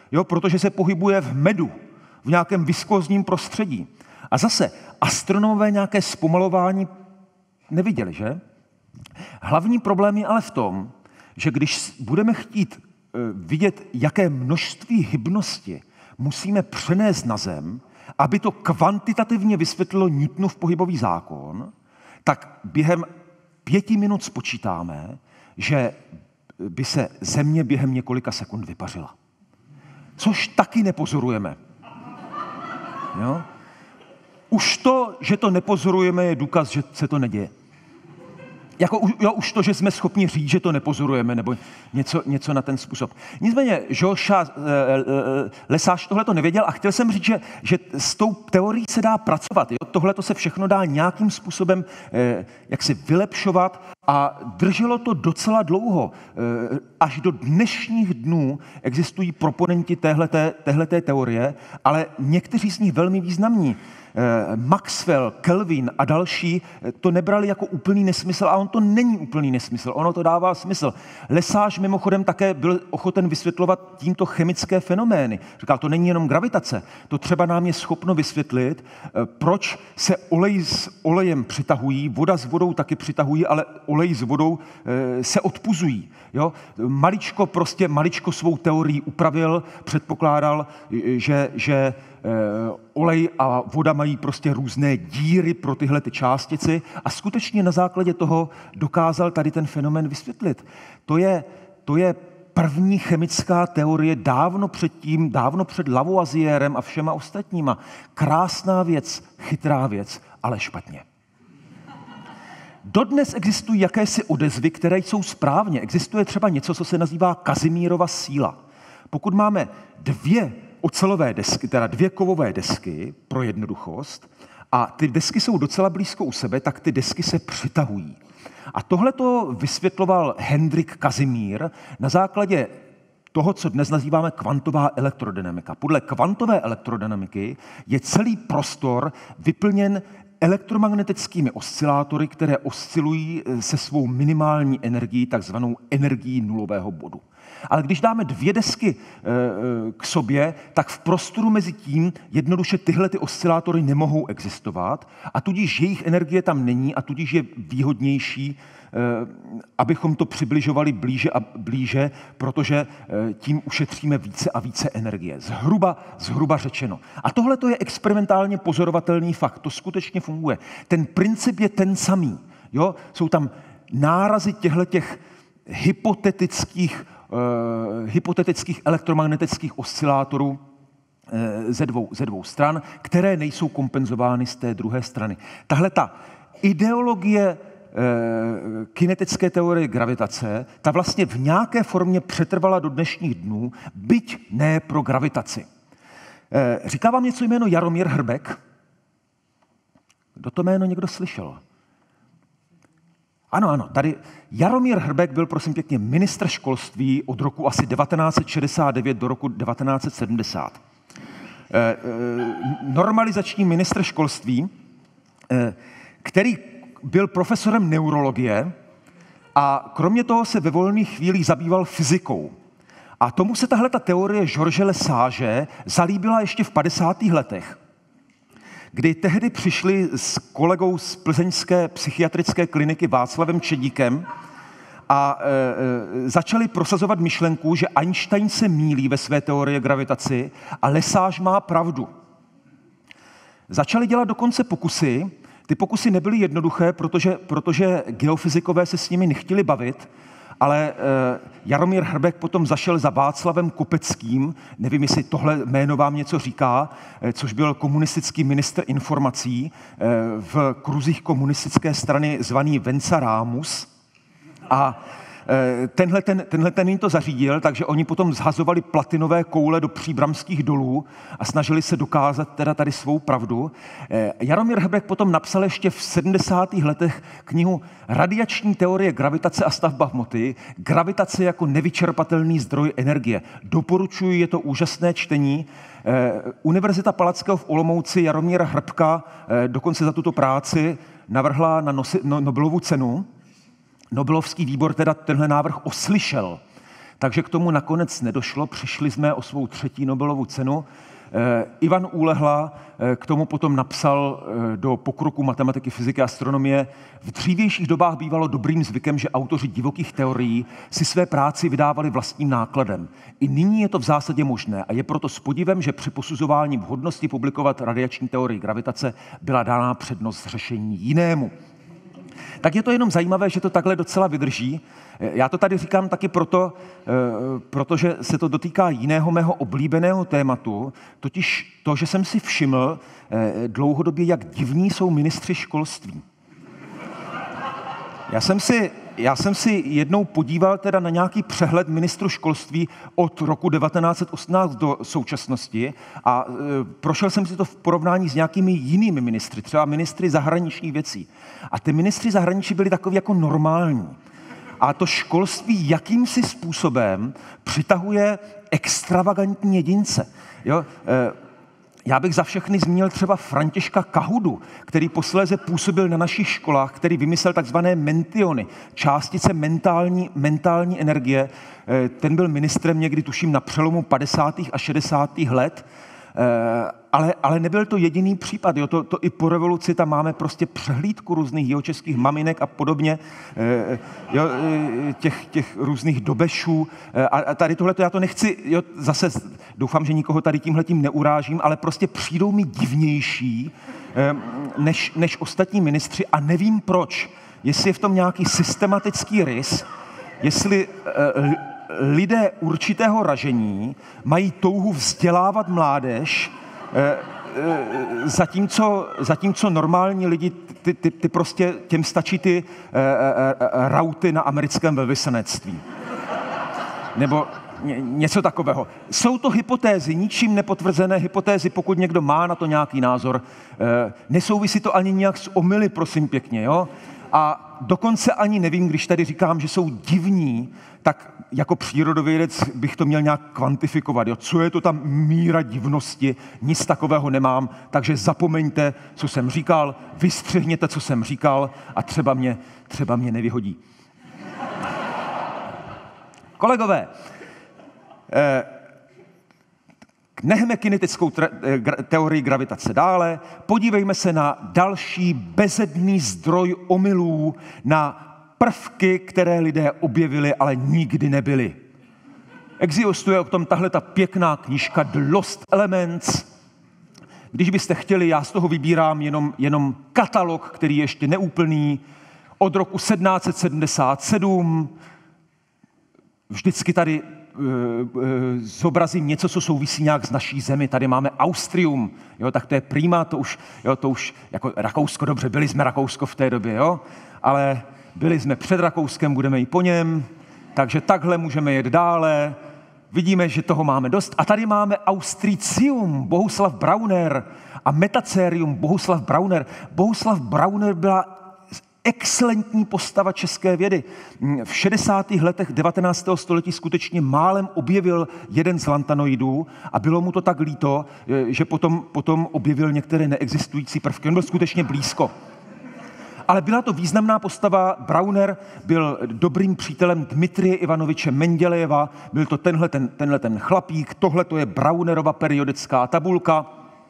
jo, protože se pohybuje v medu, v nějakém viskózním prostředí. A zase astronomové nějaké zpomalování neviděli, že? Hlavní problém je ale v tom, že když budeme chtít vidět, jaké množství hybnosti musíme přenést na Zem, aby to kvantitativně vysvětlilo Newtonův pohybový zákon, tak během pěti minut spočítáme, že by se Země během několika sekund vypařila. Což taky nepozorujeme. Jo? Už to, že to nepozorujeme, je důkaz, že se to neděje. Jako jo, už to, že jsme schopni říct, že to nepozorujeme, nebo něco, něco na ten způsob. Nicméně, Joša Lesáš tohle to nevěděl a chtěl jsem říct, že, že s tou teorií se dá pracovat. Tohle to se všechno dá nějakým způsobem eh, jak si vylepšovat a drželo to docela dlouho. Eh, až do dnešních dnů existují proponenti téhleté, téhleté teorie, ale někteří z nich velmi významní. Maxwell, Kelvin a další to nebrali jako úplný nesmysl a on to není úplný nesmysl, ono to dává smysl. Lesáž mimochodem také byl ochoten vysvětlovat tímto chemické fenomény. Říkal, to není jenom gravitace, to třeba nám je schopno vysvětlit, proč se olej s olejem přitahují, voda s vodou taky přitahují, ale olej s vodou se odpuzují. Jo? Maličko prostě, maličko svou teorii upravil, předpokládal, že, že olej a voda mají prostě různé díry pro tyhle ty částici a skutečně na základě toho dokázal tady ten fenomén vysvětlit. To je, to je první chemická teorie dávno předtím, dávno před Lavoisierem a všema ostatníma. Krásná věc, chytrá věc, ale špatně. Dodnes existují jakési odezvy, které jsou správně. Existuje třeba něco, co se nazývá Kazimírova síla. Pokud máme dvě ocelové desky, teda dvě kovové desky pro jednoduchost a ty desky jsou docela blízko u sebe, tak ty desky se přitahují. A tohle to vysvětloval Hendrik Kazimír na základě toho, co dnes nazýváme kvantová elektrodynamika. Podle kvantové elektrodynamiky je celý prostor vyplněn elektromagnetickými oscilátory, které oscilují se svou minimální energií, takzvanou energií nulového bodu. Ale když dáme dvě desky k sobě, tak v prostoru mezi tím jednoduše tyhle ty oscilátory nemohou existovat a tudíž jejich energie tam není a tudíž je výhodnější, abychom to přibližovali blíže a blíže, protože tím ušetříme více a více energie. Zhruba, zhruba řečeno. A tohle to je experimentálně pozorovatelný fakt. To skutečně funguje. Ten princip je ten samý. Jo? Jsou tam nárazy těchto hypotetických Uh, hypotetických elektromagnetických oscilátorů uh, ze dvou, ze dvou stran, které nejsou kompenzovány z té druhé strany. Tahle ta ideologie uh, kinetické teorie gravitace, ta vlastně v nějaké formě přetrvala do dnešních dnů, byť ne pro gravitaci. Uh, říká vám něco jméno Jaromír Hrbek? Kdo to jméno někdo slyšel? Ano, ano, tady Jaromír Hrbek byl, prosím pěkně, ministr školství od roku asi devatenáct set šedesát devět do roku devatenáct set sedmdesát. E, e, normalizační ministr školství, e, který byl profesorem neurologie a kromě toho se ve volných chvílích zabýval fyzikou. A tomu se tahle ta teorie George Lesage zalíbila ještě v padesátých letech, kdy tehdy přišli s kolegou z plzeňské psychiatrické kliniky Václavem Čedíkem a e, začali prosazovat myšlenku, že Einstein se mýlí ve své teorii gravitaci a Lesage má pravdu. Začali dělat dokonce pokusy. Ty pokusy nebyly jednoduché, protože, protože geofyzikové se s nimi nechtěli bavit, ale e, Jaromír Hrbek potom zašel za Václavem Kopeckým, nevím, jestli tohle jméno vám něco říká, e, což byl komunistický ministr informací e, v kruzích komunistické strany zvaný Venca Rámus. A e, tenhle, ten, tenhle ten jim to zařídil, takže oni potom zhazovali platinové koule do příbramských dolů a snažili se dokázat teda tady svou pravdu. E, Jaromír Hrbek potom napsal ještě v sedmdesátých letech knihu Radiační teorie gravitace a stavba hmoty, gravitace jako nevyčerpatelný zdroj energie. Doporučuji, je to úžasné čtení. E, Univerzita Palackého v Olomouci Jaromíra Hrbka e, dokonce za tuto práci navrhla na nosi, no, Nobelovu cenu. Nobelovský výbor teda tenhle návrh oslyšel. Takže k tomu nakonec nedošlo, přišli jsme o svou třetí Nobelovu cenu. Ivan Úlehla k tomu potom napsal do pokroku matematiky, fyziky a astronomie. V dřívějších dobách bývalo dobrým zvykem, že autoři divokých teorií si své práci vydávali vlastním nákladem. I nyní je to v zásadě možné a je proto s podivem, že při posuzování vhodnosti publikovat radiační teorii gravitace byla dána přednost řešení jinému. Tak je to jenom zajímavé, že to takhle docela vydrží. Já to tady říkám taky proto, protože se to dotýká jiného mého oblíbeného tématu, totiž to, že jsem si všiml dlouhodobě, jak divní jsou ministři školství. Já jsem si, já jsem si jednou podíval teda na nějaký přehled ministru školství od roku devatenáct set osmnáct do současnosti a e, prošel jsem si to v porovnání s nějakými jinými ministry, třeba ministry zahraničních věcí. A ty ministři zahraničí byli takový jako normální. A to školství jakýmsi způsobem přitahuje extravagantní jedince. Jo? E, Já bych za všechny zmínil třeba Františka Kahudu, který posléze působil na našich školách, který vymyslel takzvané mentiony, částice mentální, mentální energie. Ten byl ministrem někdy, tuším, na přelomu padesátých a šedesátých let, ale, ale nebyl to jediný případ. Jo? To, to i po revoluci tam máme prostě přehlídku různých jihočeských maminek a podobně, jo? Těch, těch různých dobešů. A, a tady tohleto já to nechci, jo? Zase doufám, že nikoho tady tímhletím neurážím, ale prostě přijdou mi divnější než, než ostatní ministři a nevím proč. Jestli je v tom nějaký systematický rys, jestli lidé určitého ražení mají touhu vzdělávat mládež, zatímco, zatímco normální lidi, ty, ty, ty prostě, těm stačí ty rauty na americkém velvyslanectví. Nebo něco takového. Jsou to hypotézy, ničím nepotvrzené hypotézy, pokud někdo má na to nějaký názor. Nesouvisí to ani nějak s omyly, prosím pěkně, jo? A dokonce ani nevím, když tady říkám, že jsou divní, tak jako přírodovědec bych to měl nějak kvantifikovat. Jo? Co je to tam míra divnosti? Nic takového nemám, takže zapomeňte, co jsem říkal, vystřihněte, co jsem říkal a třeba mě, třeba mě nevyhodí. Kolegové, eh, nechme kinetickou teorii gravitace dále, podívejme se na další bezedný zdroj omylů, na prvky, které lidé objevili, ale nikdy nebyly. Existuje o tom tahle ta pěkná knížka The Lost Elements. Když byste chtěli, já z toho vybírám jenom, jenom katalog, který je ještě neúplný, od roku sedmnáct set sedmdesát sedm. Vždycky tady zobrazím něco, co souvisí nějak s naší zemi. Tady máme Austrium, jo, tak to je prima, to už, jo, to už jako Rakousko, dobře, byli jsme Rakousko v té době, jo, ale byli jsme před Rakouskem, budeme i po něm, takže takhle můžeme jet dále. Vidíme, že toho máme dost. A tady máme Austricium, Bohuslav Brauner a Metacerium, Bohuslav Brauner. Bohuslav Brauner byla excelentní postava české vědy. V šedesátých letech devatenáctého století skutečně málem objevil jeden z lantanoidů a bylo mu to tak líto, že potom, potom objevil některé neexistující prvky. On byl skutečně blízko. Ale byla to významná postava. Brauner byl dobrým přítelem Dmitrie Ivanoviče Mendělejeva, byl to tenhle ten, tenhle ten chlapík, tohle to je Braunerova periodická tabulka.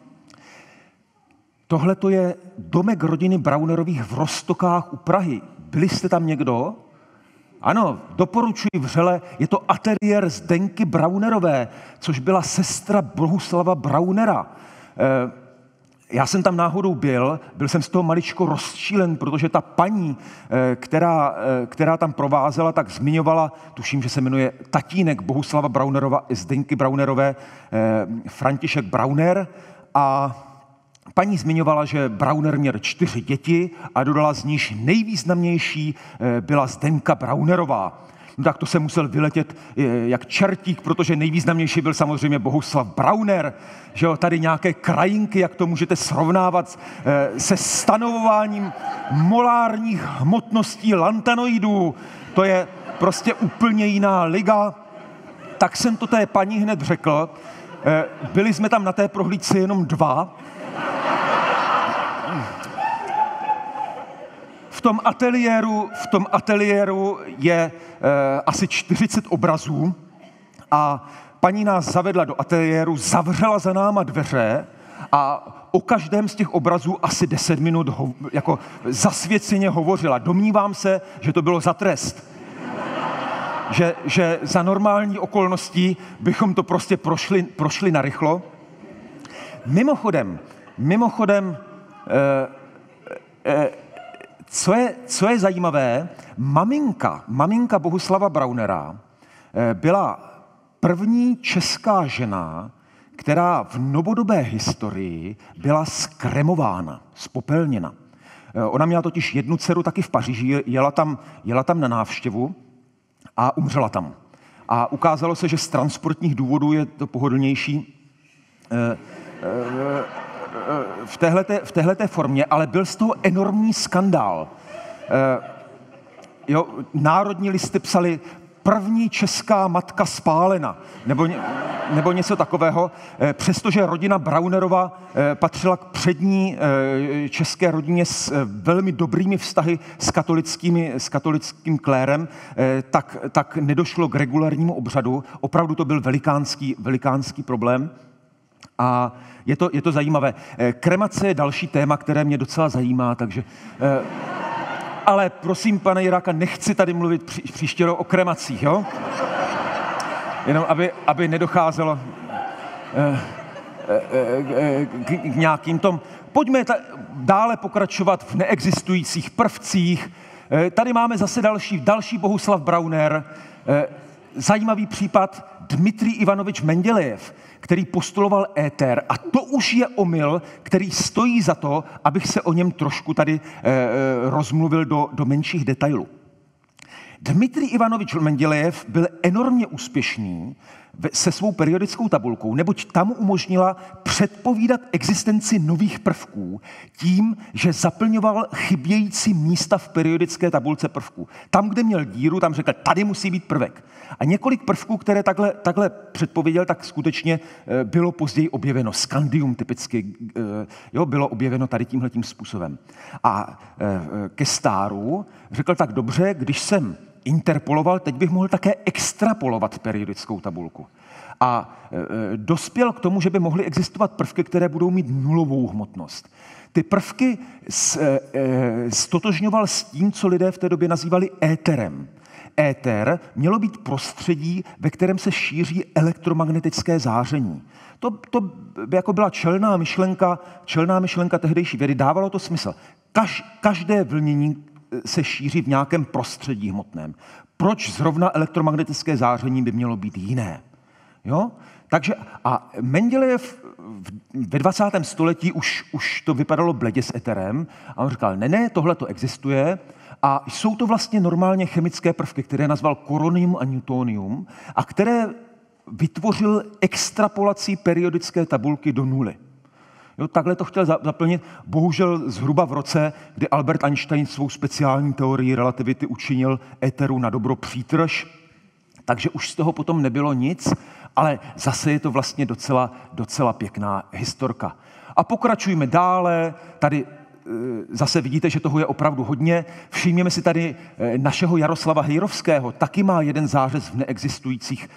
Tohle to je domek rodiny Braunerových v Roztokách u Prahy. Byli jste tam někdo? Ano, doporučuji vřele, je to ateliér Zdenky Braunerové, což byla sestra Bohuslava Braunera. Já jsem tam náhodou byl, byl jsem z toho maličko rozčílen, protože ta paní, která, která tam provázela, tak zmiňovala, tuším, že se jmenuje tatínek Bohuslava Braunerova, Zdenky Braunerové, František Brauner, a paní zmiňovala, že Brauner měl čtyři děti a dodala z níž nejvýznamnější byla Zdenka Braunerová. No tak to se musel vyletět jak čertík, protože nejvýznamnější byl samozřejmě Bohuslav Brauner. Že jo, tady nějaké krajinky, jak to můžete srovnávat se stanovováním molárních hmotností lantanoidů. To je prostě úplně jiná liga. Tak jsem to té paní hned řekl. Byli jsme tam na té prohlídce jenom dva. V tom ateliéru, v tom ateliéru je e, asi čtyřicet obrazů a paní nás zavedla do ateliéru, zavřela za náma dveře a o každém z těch obrazů asi deset minut ho, jako zasvěceně hovořila. Domnívám se, že to bylo za trest. Že, že za normální okolností bychom to prostě prošli, prošli narychlo. Mimochodem, mimochodem, eh, eh, co je, co je zajímavé, maminka, maminka Bohuslava Braunera eh, byla první česká žena, která v novodobé historii byla skremována, spopelněna. Eh, ona měla totiž jednu dceru taky v Paříži, jela tam, jela tam na návštěvu a umřela tam. A ukázalo se, že z transportních důvodů je to pohodlnější eh, v téhleté, v téhleté formě, ale byl z toho enormní skandál. Jo, národní listy psali první česká matka spálena, nebo, nebo něco takového, přestože rodina Braunerova patřila k přední české rodině s velmi dobrými vztahy s, katolickými, s katolickým klérem, tak, tak nedošlo k regulárnímu obřadu. Opravdu to byl velikánský, velikánský problém. A je to, je to zajímavé. Kremace je další téma, které mě docela zajímá, takže... Ale prosím, pane Jiráka, nechci tady mluvit při, příště o kremacích, jo? Jenom, aby, aby nedocházelo k, k nějakým tom... Pojďme ta, dále pokračovat v neexistujících prvcích. Tady máme zase další, další Bohuslav Brauner, zajímavý případ Dmitrij Ivanovič Mendělejev, který postuloval éter, a to už je omyl, který stojí za to, abych se o něm trošku tady e, e, rozmluvil do, do menších detailů. Dmitrij Ivanovič Mendělejev byl enormně úspěšný se svou periodickou tabulkou, neboť tam umožnila předpovídat existenci nových prvků tím, že zaplňoval chybějící místa v periodické tabulce prvků. Tam, kde měl díru, tam řekl, tady musí být prvek. A několik prvků, které takhle, takhle předpověděl, tak skutečně bylo později objeveno. Skandium typicky jo, bylo objeveno tady tímhletím způsobem. A ke Staru řekl tak dobře, když jsem interpoloval, teď bych mohl také extrapolovat periodickou tabulku. A e, dospěl k tomu, že by mohly existovat prvky, které budou mít nulovou hmotnost. Ty prvky s, e, stotožňoval s tím, co lidé v té době nazývali éterem. Éter mělo být prostředí, ve kterém se šíří elektromagnetické záření. To, to jako byla čelná myšlenka, čelná myšlenka tehdejší vědy, dávalo to smysl. Kaž, každé vlnění se šíří v nějakém prostředí hmotném. Proč zrovna elektromagnetické záření by mělo být jiné? Jo? Takže a Mendělejev ve dvacátém století už, už to vypadalo bledě s eterem a on říkal, ne, ne, tohle to existuje a jsou to vlastně normálně chemické prvky, které nazval koronium a newtonium a které vytvořil extrapolací periodické tabulky do nuly. Jo, takhle to chtěl zaplnit. Bohužel zhruba v roce, kdy Albert Einstein svou speciální teorii relativity učinil éteru na dobro přítrž, takže už z toho potom nebylo nic, ale zase je to vlastně docela, docela pěkná historka. A pokračujeme dále. Tady zase vidíte, že toho je opravdu hodně. Všimněme si tady našeho Jaroslava Hejrovského. Taky má jeden zářez v neexistujících,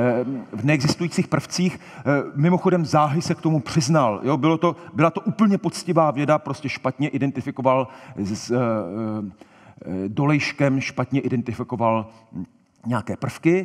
v neexistujících prvcích. Mimochodem záhy se k tomu přiznal. Jo, bylo to, byla to úplně poctivá věda, prostě špatně identifikoval s Dolejškem, špatně identifikoval nějaké prvky.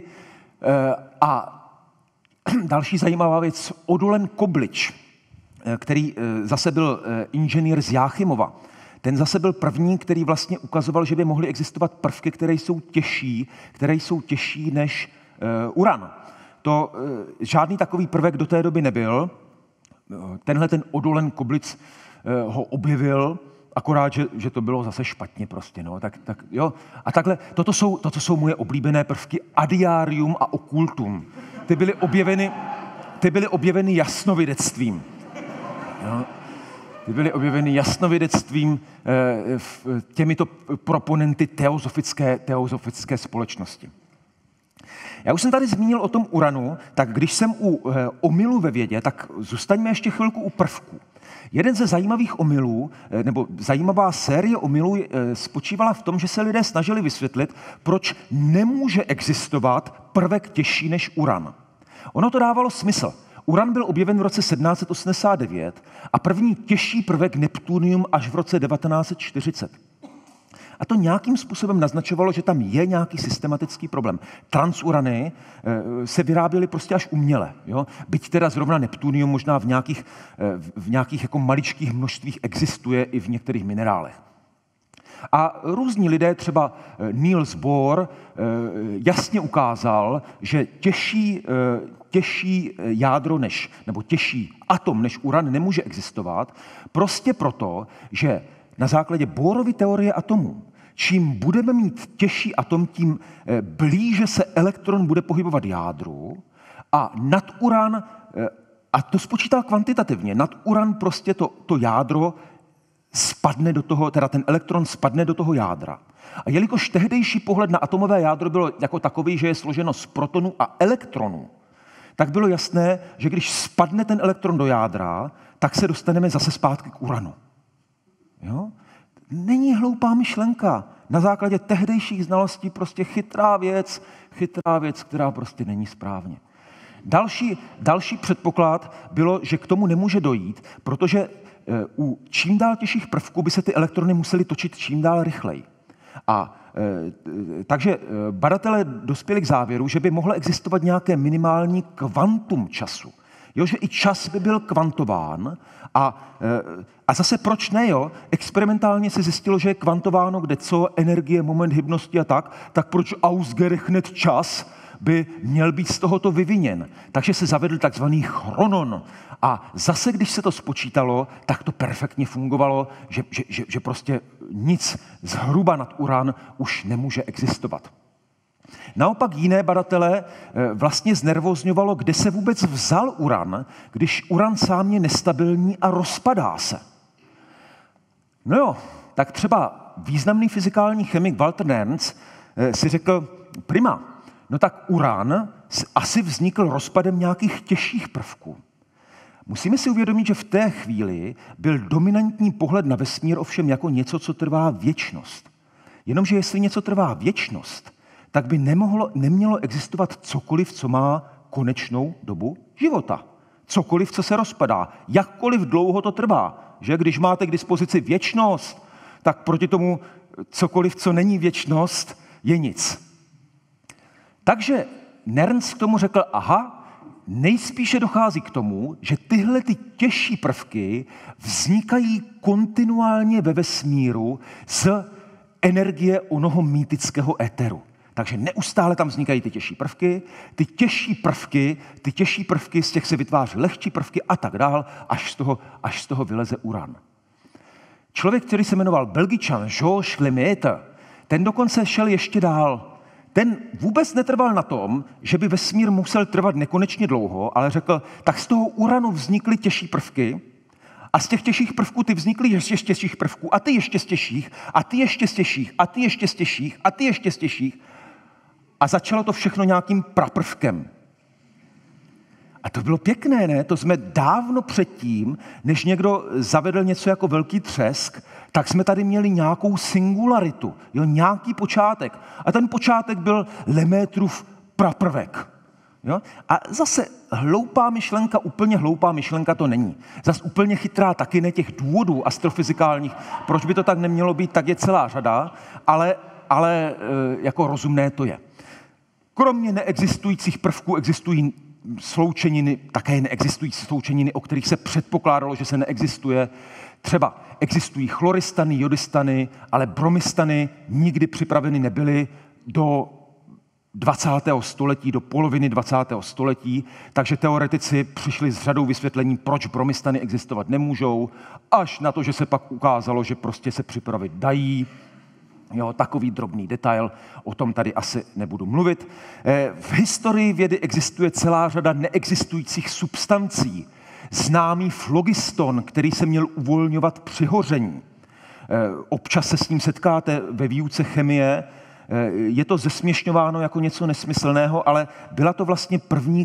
A další zajímavá věc, Odolen Koblič, který zase byl inženýr z Jáchymova. Ten zase byl první, který vlastně ukazoval, že by mohly existovat prvky, které jsou těžší, které jsou těžší než uh, uran. To uh, žádný takový prvek do té doby nebyl. Tenhle ten Odolen Koblic uh, ho objevil, akorát, že, že to bylo zase špatně prostě. No. Tak, tak, jo. A takhle, toto jsou, toto jsou moje oblíbené prvky adiarium a okultum. Ty byly objeveny, ty byly objeveny jasnovidectvím. Jo. Ty byly objeveny jasnovědectvím e, těmito proponenty teozofické, teozofické společnosti. Já už jsem tady zmínil o tom uranu, tak když jsem u e, omylu ve vědě, tak zůstaňme ještě chvilku u prvků. Jeden ze zajímavých omylů, nebo zajímavá série omylů spočívala v tom, že se lidé snažili vysvětlit, proč nemůže existovat prvek těžší než uran. Ono to dávalo smysl. Uran byl objeven v roce sedmnáct set osmdesát devět a první těžší prvek neptunium až v roce devatenáct set čtyřicet. A to nějakým způsobem naznačovalo, že tam je nějaký systematický problém. Transurany se vyráběly prostě až uměle. Jo? Byť teda zrovna neptunium možná v nějakých, v nějakých jako maličkých množstvích existuje i v některých minerálech. A různí lidé, třeba Niels Bohr, jasně ukázal, že těžší, těžší jádro než, nebo těžší atom než uran nemůže existovat, prostě proto, že na základě Bohrovy teorie atomů, čím budeme mít těžší atom, tím blíže se elektron bude pohybovat jádru a nad uran, a to spočítal kvantitativně, nad uran prostě to, to jádro spadne do toho, teda ten elektron spadne do toho jádra. A jelikož tehdejší pohled na atomové jádro bylo jako takový, že je složeno z protonů a elektronů, tak bylo jasné, že když spadne ten elektron do jádra, tak se dostaneme zase zpátky k uranu. Jo? Není hloupá myšlenka. Na základě tehdejších znalostí prostě chytrá věc, chytrá věc, která prostě není správně. Další, další předpoklad bylo, že k tomu nemůže dojít, protože u čím dál těžších prvků by se ty elektrony musely točit čím dál rychleji. A e, takže badatelé dospěli k závěru, že by mohlo existovat nějaké minimální kvantum času. Jo, že i čas by byl kvantován a, e, a zase proč ne, jo? Experimentálně se zjistilo, že je kvantováno kde co, energie, moment hybnosti a tak, tak proč ausgerechnet čas by měl být z tohoto vyviněn. Takže se zavedl takzvaný chronon. A zase, když se to spočítalo, tak to perfektně fungovalo, že, že, že, že prostě nic zhruba nad uran už nemůže existovat. Naopak jiné badatele vlastně znervozňovalo, kde se vůbec vzal uran, když uran sám je nestabilní a rozpadá se. No jo, tak třeba významný fyzikální chemik Walter Nernst si řekl, prima, no tak uran asi vznikl rozpadem nějakých těžších prvků. Musíme si uvědomit, že v té chvíli byl dominantní pohled na vesmír ovšem jako něco, co trvá věčnost. Jenomže jestli něco trvá věčnost, tak by nemohlo, nemělo existovat cokoliv, co má konečnou dobu života. Cokoliv, co se rozpadá. Jakkoliv dlouho to trvá. Že když máte k dispozici věčnost, tak proti tomu cokoliv, co není věčnost, je nic. Takže Nernst k tomu řekl, aha, nejspíše dochází k tomu, že tyhle ty těžší prvky vznikají kontinuálně ve vesmíru z energie onoho mýtického éteru. Takže neustále tam vznikají ty těžší prvky, ty těžší prvky, ty těžší prvky, z těch se vytváří lehčí prvky a tak dál, až z toho, až z toho vyleze uran. Člověk, který se jmenoval Belgičan Georges Lemaître, ten dokonce šel ještě dál. Ten vůbec netrval na tom, že by vesmír musel trvat nekonečně dlouho, ale řekl, tak z toho uranu vznikly těžší prvky a z těch těžších prvků ty vznikly ještě z těžších prvků a ty ještě z těžších a ty ještě z těžších a ty ještě z těžších a ty ještě z těžších a začalo to všechno nějakým praprvkem. A to bylo pěkné, ne? To jsme dávno předtím, než někdo zavedl něco jako velký třesk, tak jsme tady měli nějakou singularitu, jo, nějaký počátek. A ten počátek byl Lemaitrův praprvek. Jo? A zase hloupá myšlenka, úplně hloupá myšlenka to není. Zase úplně chytrá taky ne, těch důvodů astrofyzikálních, proč by to tak nemělo být, tak je celá řada, ale, ale jako rozumné to je. Kromě neexistujících prvků existují sloučeniny, také neexistující sloučeniny, o kterých se předpokládalo, že se neexistuje. Třeba existují chloristany, jodistany, ale bromistany nikdy připraveny nebyly do dvacátého století, do poloviny dvacátého století, takže teoretici přišli s řadou vysvětlení, proč bromistany existovat nemůžou, až na to, že se pak ukázalo, že prostě se připravit dají. Jo, takový drobný detail, o tom tady asi nebudu mluvit. V historii vědy existuje celá řada neexistujících substancí. Známý flogiston, který se měl uvolňovat při hoření. Občas se s ním setkáte ve výuce chemie. Je to zesměšňováno jako něco nesmyslného, ale byla to vlastně první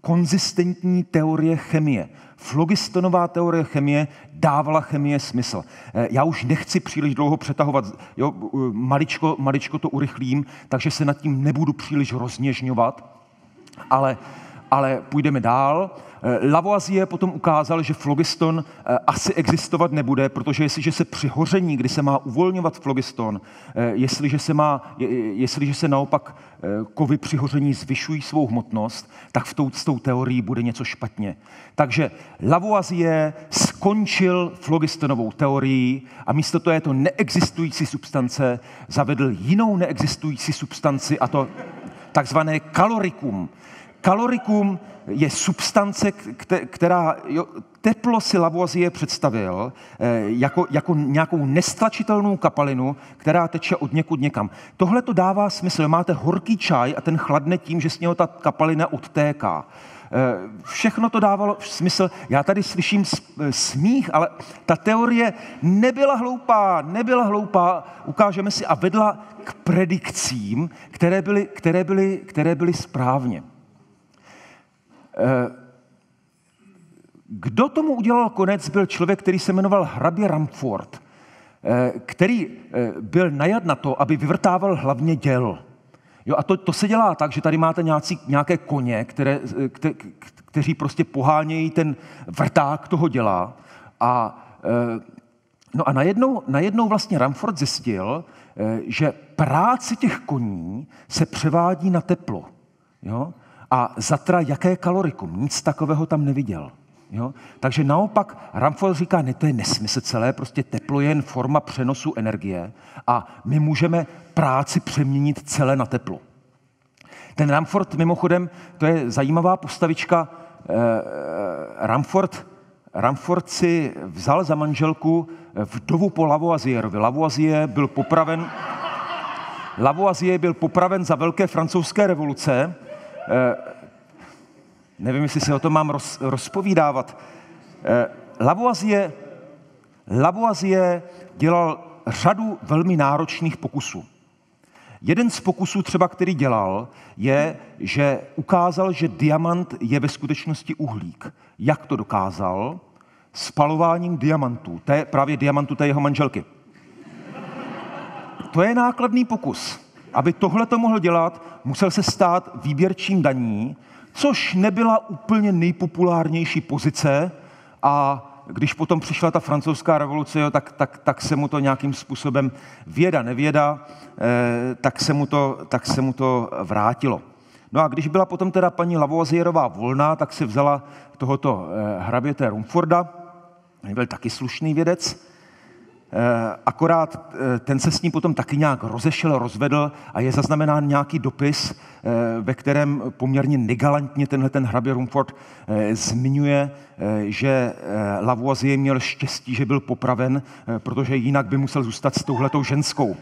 konzistentní teorie chemie. Flogistonová teorie chemie dávala chemie smysl. Já už nechci příliš dlouho přetahovat, jo, maličko, maličko to urychlím, takže se nad tím nebudu příliš rozněžňovat, ale, ale půjdeme dál. Lavoisier potom ukázal, že flogiston asi existovat nebude, protože jestliže se při hoření, kdy se má uvolňovat flogiston, jestliže se, má, jestliže se naopak kovy při hoření zvyšují svou hmotnost, tak v tou, s tou teorií bude něco špatně. Takže Lavoisier skončil flogistonovou teorií a místo této neexistující substance zavedl jinou neexistující substanci, a to takzvané kalorikum. Kalorikum je substance, která jo, teplo si Lavoisier představil eh, jako, jako nějakou nestlačitelnou kapalinu, která teče od někud někam. Tohle to dává smysl. Máte horký čaj a ten chladne tím, že z něho ta kapalina odtéká. Eh, všechno to dávalo smysl. Já tady slyším smích, ale ta teorie nebyla hloupá, nebyla hloupá, ukážeme si, a vedla k predikcím, které byly, které byly, které byly správně. Kdo tomu udělal konec, byl člověk, který se jmenoval hrabě Rumford, který byl najat na to, aby vyvrtával hlavně děl. Jo, a to, to se dělá tak, že tady máte nějaký, nějaké koně, které, kte, kteří prostě pohánějí ten vrták toho děla. A, no a najednou, najednou vlastně Rumford zjistil, že práce těch koní se převádí na teplo. Jo? A zatra jaké kalorikum, nic takového tam neviděl. Jo? Takže naopak Rumford říká, ne, to je nesmysl celé, prostě teplo je jen forma přenosu energie a my můžeme práci přeměnit celé na teplo. Ten Rumford mimochodem, to je zajímavá postavička, eh, Rumford, Rumford si vzal za manželku vdovu po Lavoisierovi. Lavoisier byl popraven, Lavoisier byl popraven za velké francouzské revoluce. Eh, nevím, jestli se o tom mám roz, rozpovídávat. Eh, Lavoisier, Lavoisier dělal řadu velmi náročných pokusů. Jeden z pokusů třeba, který dělal, je, že ukázal, že diamant je ve skutečnosti uhlík. Jak to dokázal? Spalováním diamantů. Té, právě diamantu té jeho manželky. To je nákladný pokus. Aby tohle to mohl dělat, musel se stát výběrčím daní, což nebyla úplně nejpopulárnější pozice, a když potom přišla ta francouzská revoluce, jo, tak, tak, tak se mu to nějakým způsobem věda, nevěda, eh, tak, se mu to, tak se mu to vrátilo. No a když byla potom teda paní Lavoisierová volná, tak si vzala tohoto eh, hraběte Rumforda, byl taky slušný vědec, eh, akorát eh, ten se s ním potom taky nějak rozešel, rozvedl a je zaznamenán nějaký dopis, eh, ve kterém poměrně negalantně tenhle ten hrabě Rumford eh, zmiňuje, eh, že eh, Lavoisier měl štěstí, že byl popraven, eh, protože jinak by musel zůstat s touhletou ženskou.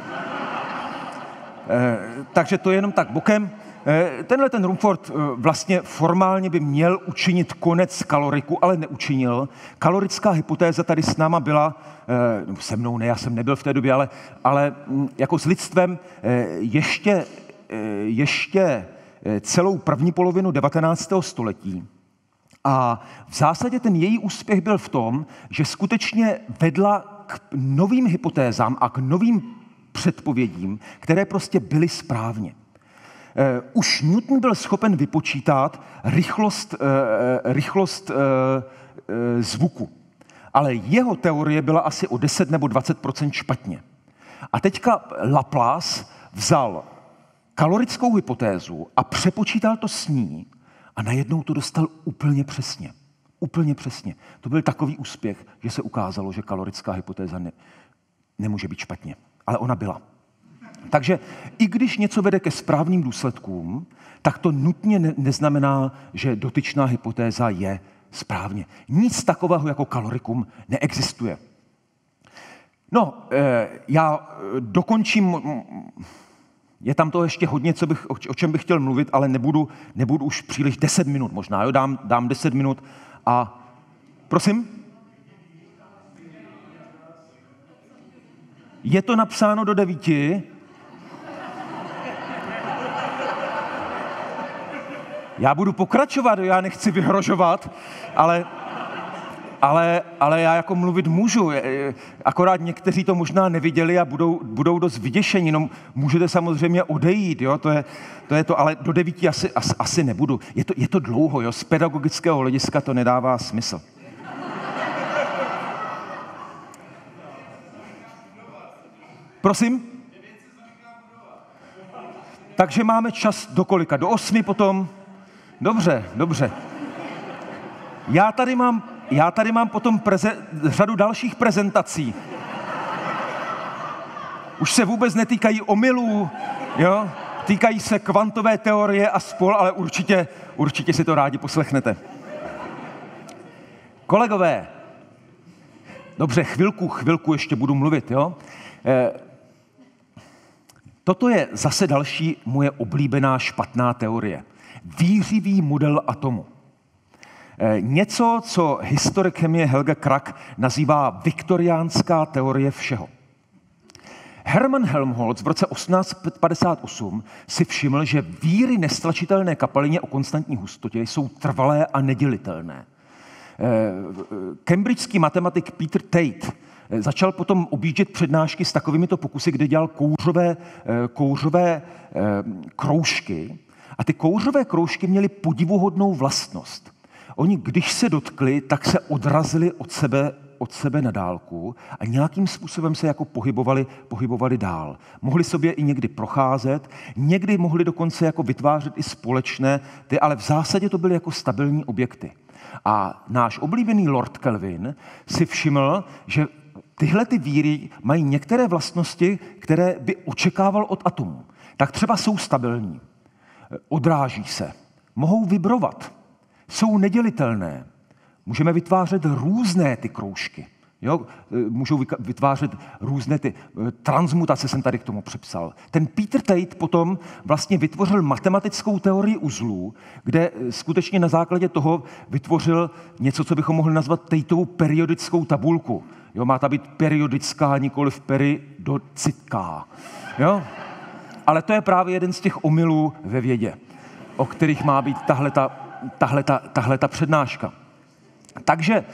Eh, takže to je jenom tak bokem. Tenhle ten Rumford vlastně formálně by měl učinit konec kaloriku, ale neučinil. Kalorická hypotéza tady s náma byla, se mnou ne, já jsem nebyl v té době, ale, ale jako s lidstvem ještě, ještě celou první polovinu devatenáctého století. A v zásadě ten její úspěch byl v tom, že skutečně vedla k novým hypotézám a k novým předpovědím, které prostě byly správně. Uh, už Newton byl schopen vypočítat rychlost, uh, rychlost uh, uh, zvuku, ale jeho teorie byla asi o deset nebo dvacet procent špatně. A teďka Laplace vzal kalorickou hypotézu a přepočítal to s ní a najednou to dostal úplně přesně. Úplně přesně. To byl takový úspěch, že se ukázalo, že kalorická hypotéza ne, nemůže být špatně, ale ona byla. Takže i když něco vede ke správným důsledkům, tak to nutně ne- neznamená, že dotyčná hypotéza je správně. Nic takového jako kalorikum neexistuje. No, eh, já dokončím, je tam to ještě hodně, co bych, o čem bych chtěl mluvit, ale nebudu, nebudu už příliš deset minut možná, jo? Dám, dám deset minut a prosím? Je to napsáno do devíti. Já budu pokračovat, já nechci vyhrožovat, ale, ale, ale já jako mluvit můžu. Akorát někteří to možná neviděli a budou, budou dost vyděšení. No, můžete samozřejmě odejít, jo? To, je, to je to, ale do devíti asi, asi, asi nebudu. Je to, je to dlouho, jo? Z pedagogického hlediska to nedává smysl. Prosím? Takže máme čas do kolika? Do osmi potom? Dobře, dobře. Já tady mám, já tady mám potom preze, řadu dalších prezentací. Už se vůbec netýkají omylů, jo? Týkají se kvantové teorie a spol, ale určitě, určitě si to rádi poslechnete. Kolegové, dobře, chvilku, chvilku ještě budu mluvit, jo? Eh, toto je zase další moje oblíbená špatná teorie. Vířivý model atomu. Eh, něco, co historik chemie Helge Krag nazývá viktoriánská teorie všeho. Hermann Helmholtz v roce osmnáct padesát osm si všiml, že víry nestlačitelné kapalině o konstantní hustotě jsou trvalé a nedělitelné. Cambridgeský matematik Peter Tate začal potom objíždět přednášky s takovýmito pokusy, kde dělal kouřové, kouřové kroužky. A ty kouřové kroužky měly podivuhodnou vlastnost. Oni, když se dotkli, tak se odrazili od sebe od sebe na dálku a nějakým způsobem se jako pohybovali, pohybovali dál. Mohli sobě i někdy procházet, někdy mohli dokonce jako vytvářet i společné, ty, ale v zásadě to byly jako stabilní objekty. A náš oblíbený Lord Kelvin si všiml, že tyhle ty víry mají některé vlastnosti, které by očekával od atomů. Tak třeba jsou stabilní, odráží se, mohou vibrovat, jsou nedělitelné. Můžeme vytvářet různé ty kroužky. Jo? Můžou vytvářet různé ty transmutace, jsem tady k tomu přepsal. Ten Peter Tate potom vlastně vytvořil matematickou teorii uzlů, kde skutečně na základě toho vytvořil něco, co bychom mohli nazvat Tateovou periodickou tabulku. Jo? Má ta být periodická, nikoliv peridocitká. Jo? Ale to je právě jeden z těch omylů ve vědě, o kterých má být tahleta, tahleta, tahleta přednáška. Takže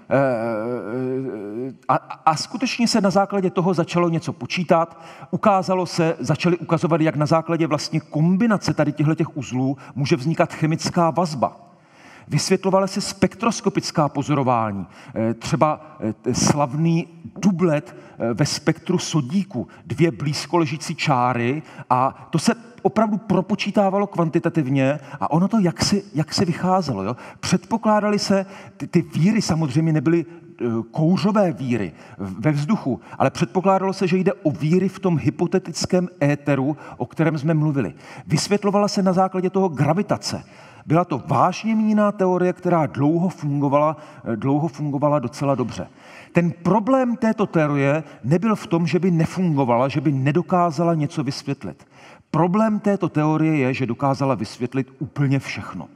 a, a skutečně se na základě toho začalo něco počítat, ukázalo se, začali ukazovat, jak na základě vlastně kombinace tady těchto uzlů může vznikat chemická vazba. Vysvětlovala se spektroskopická pozorování, třeba slavný dublet ve spektru sodíku, dvě blízko ležící čáry a to se opravdu propočítávalo kvantitativně a ono to jak si, jak si vycházelo. Jo? Předpokládali se, ty, ty víry samozřejmě nebyly kouřové víry ve vzduchu, ale předpokládalo se, že jde o víry v tom hypotetickém éteru, o kterém jsme mluvili. Vysvětlovala se na základě toho gravitace. Byla to vážně míněná teorie, která dlouho fungovala, dlouho fungovala docela dobře. Ten problém této teorie nebyl v tom, že by nefungovala, že by nedokázala něco vysvětlit. Problém této teorie je, že dokázala vysvětlit úplně všechno.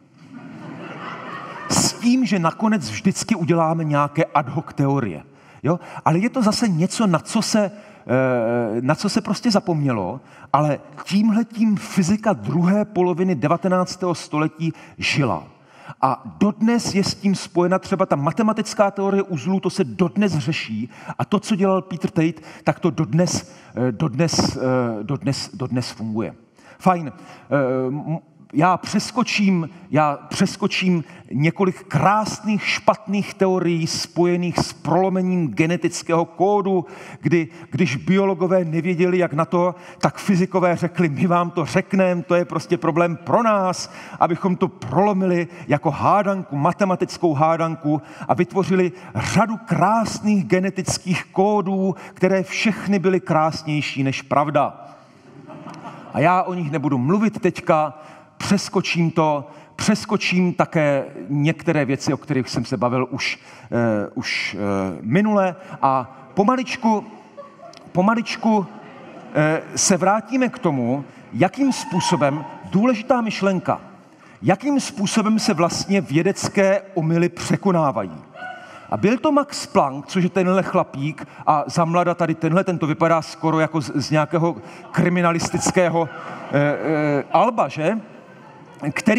S tím, že nakonec vždycky uděláme nějaké ad hoc teorie. Jo? Ale je to zase něco, na co se, na co se prostě zapomnělo, ale tímhletím fyzika druhé poloviny devatenáctého století žila. A dodnes je s tím spojena třeba ta matematická teorie uzlů, to se dodnes řeší. A to, co dělal Peter Tate, tak to dodnes, dodnes, dodnes, dodnes funguje. Fajn. Já přeskočím, já přeskočím několik krásných špatných teorií spojených s prolomením genetického kódu, kdy, když biologové nevěděli, jak na to, tak fyzikové řekli, my vám to řekneme, to je prostě problém pro nás, abychom to prolomili jako hádanku, matematickou hádanku a vytvořili řadu krásných genetických kódů, které všechny byly krásnější než pravda. A já o nich nebudu mluvit teďka, přeskočím to, přeskočím také některé věci, o kterých jsem se bavil už, uh, už uh, minule a pomaličku, pomaličku uh, se vrátíme k tomu, jakým způsobem, důležitá myšlenka, jakým způsobem se vlastně vědecké omyly překonávají. A byl to Max Planck, což je tenhle chlapík a za mlada tady tenhle, ten to vypadá skoro jako z, z nějakého kriminalistického uh, uh, alba, že? Který,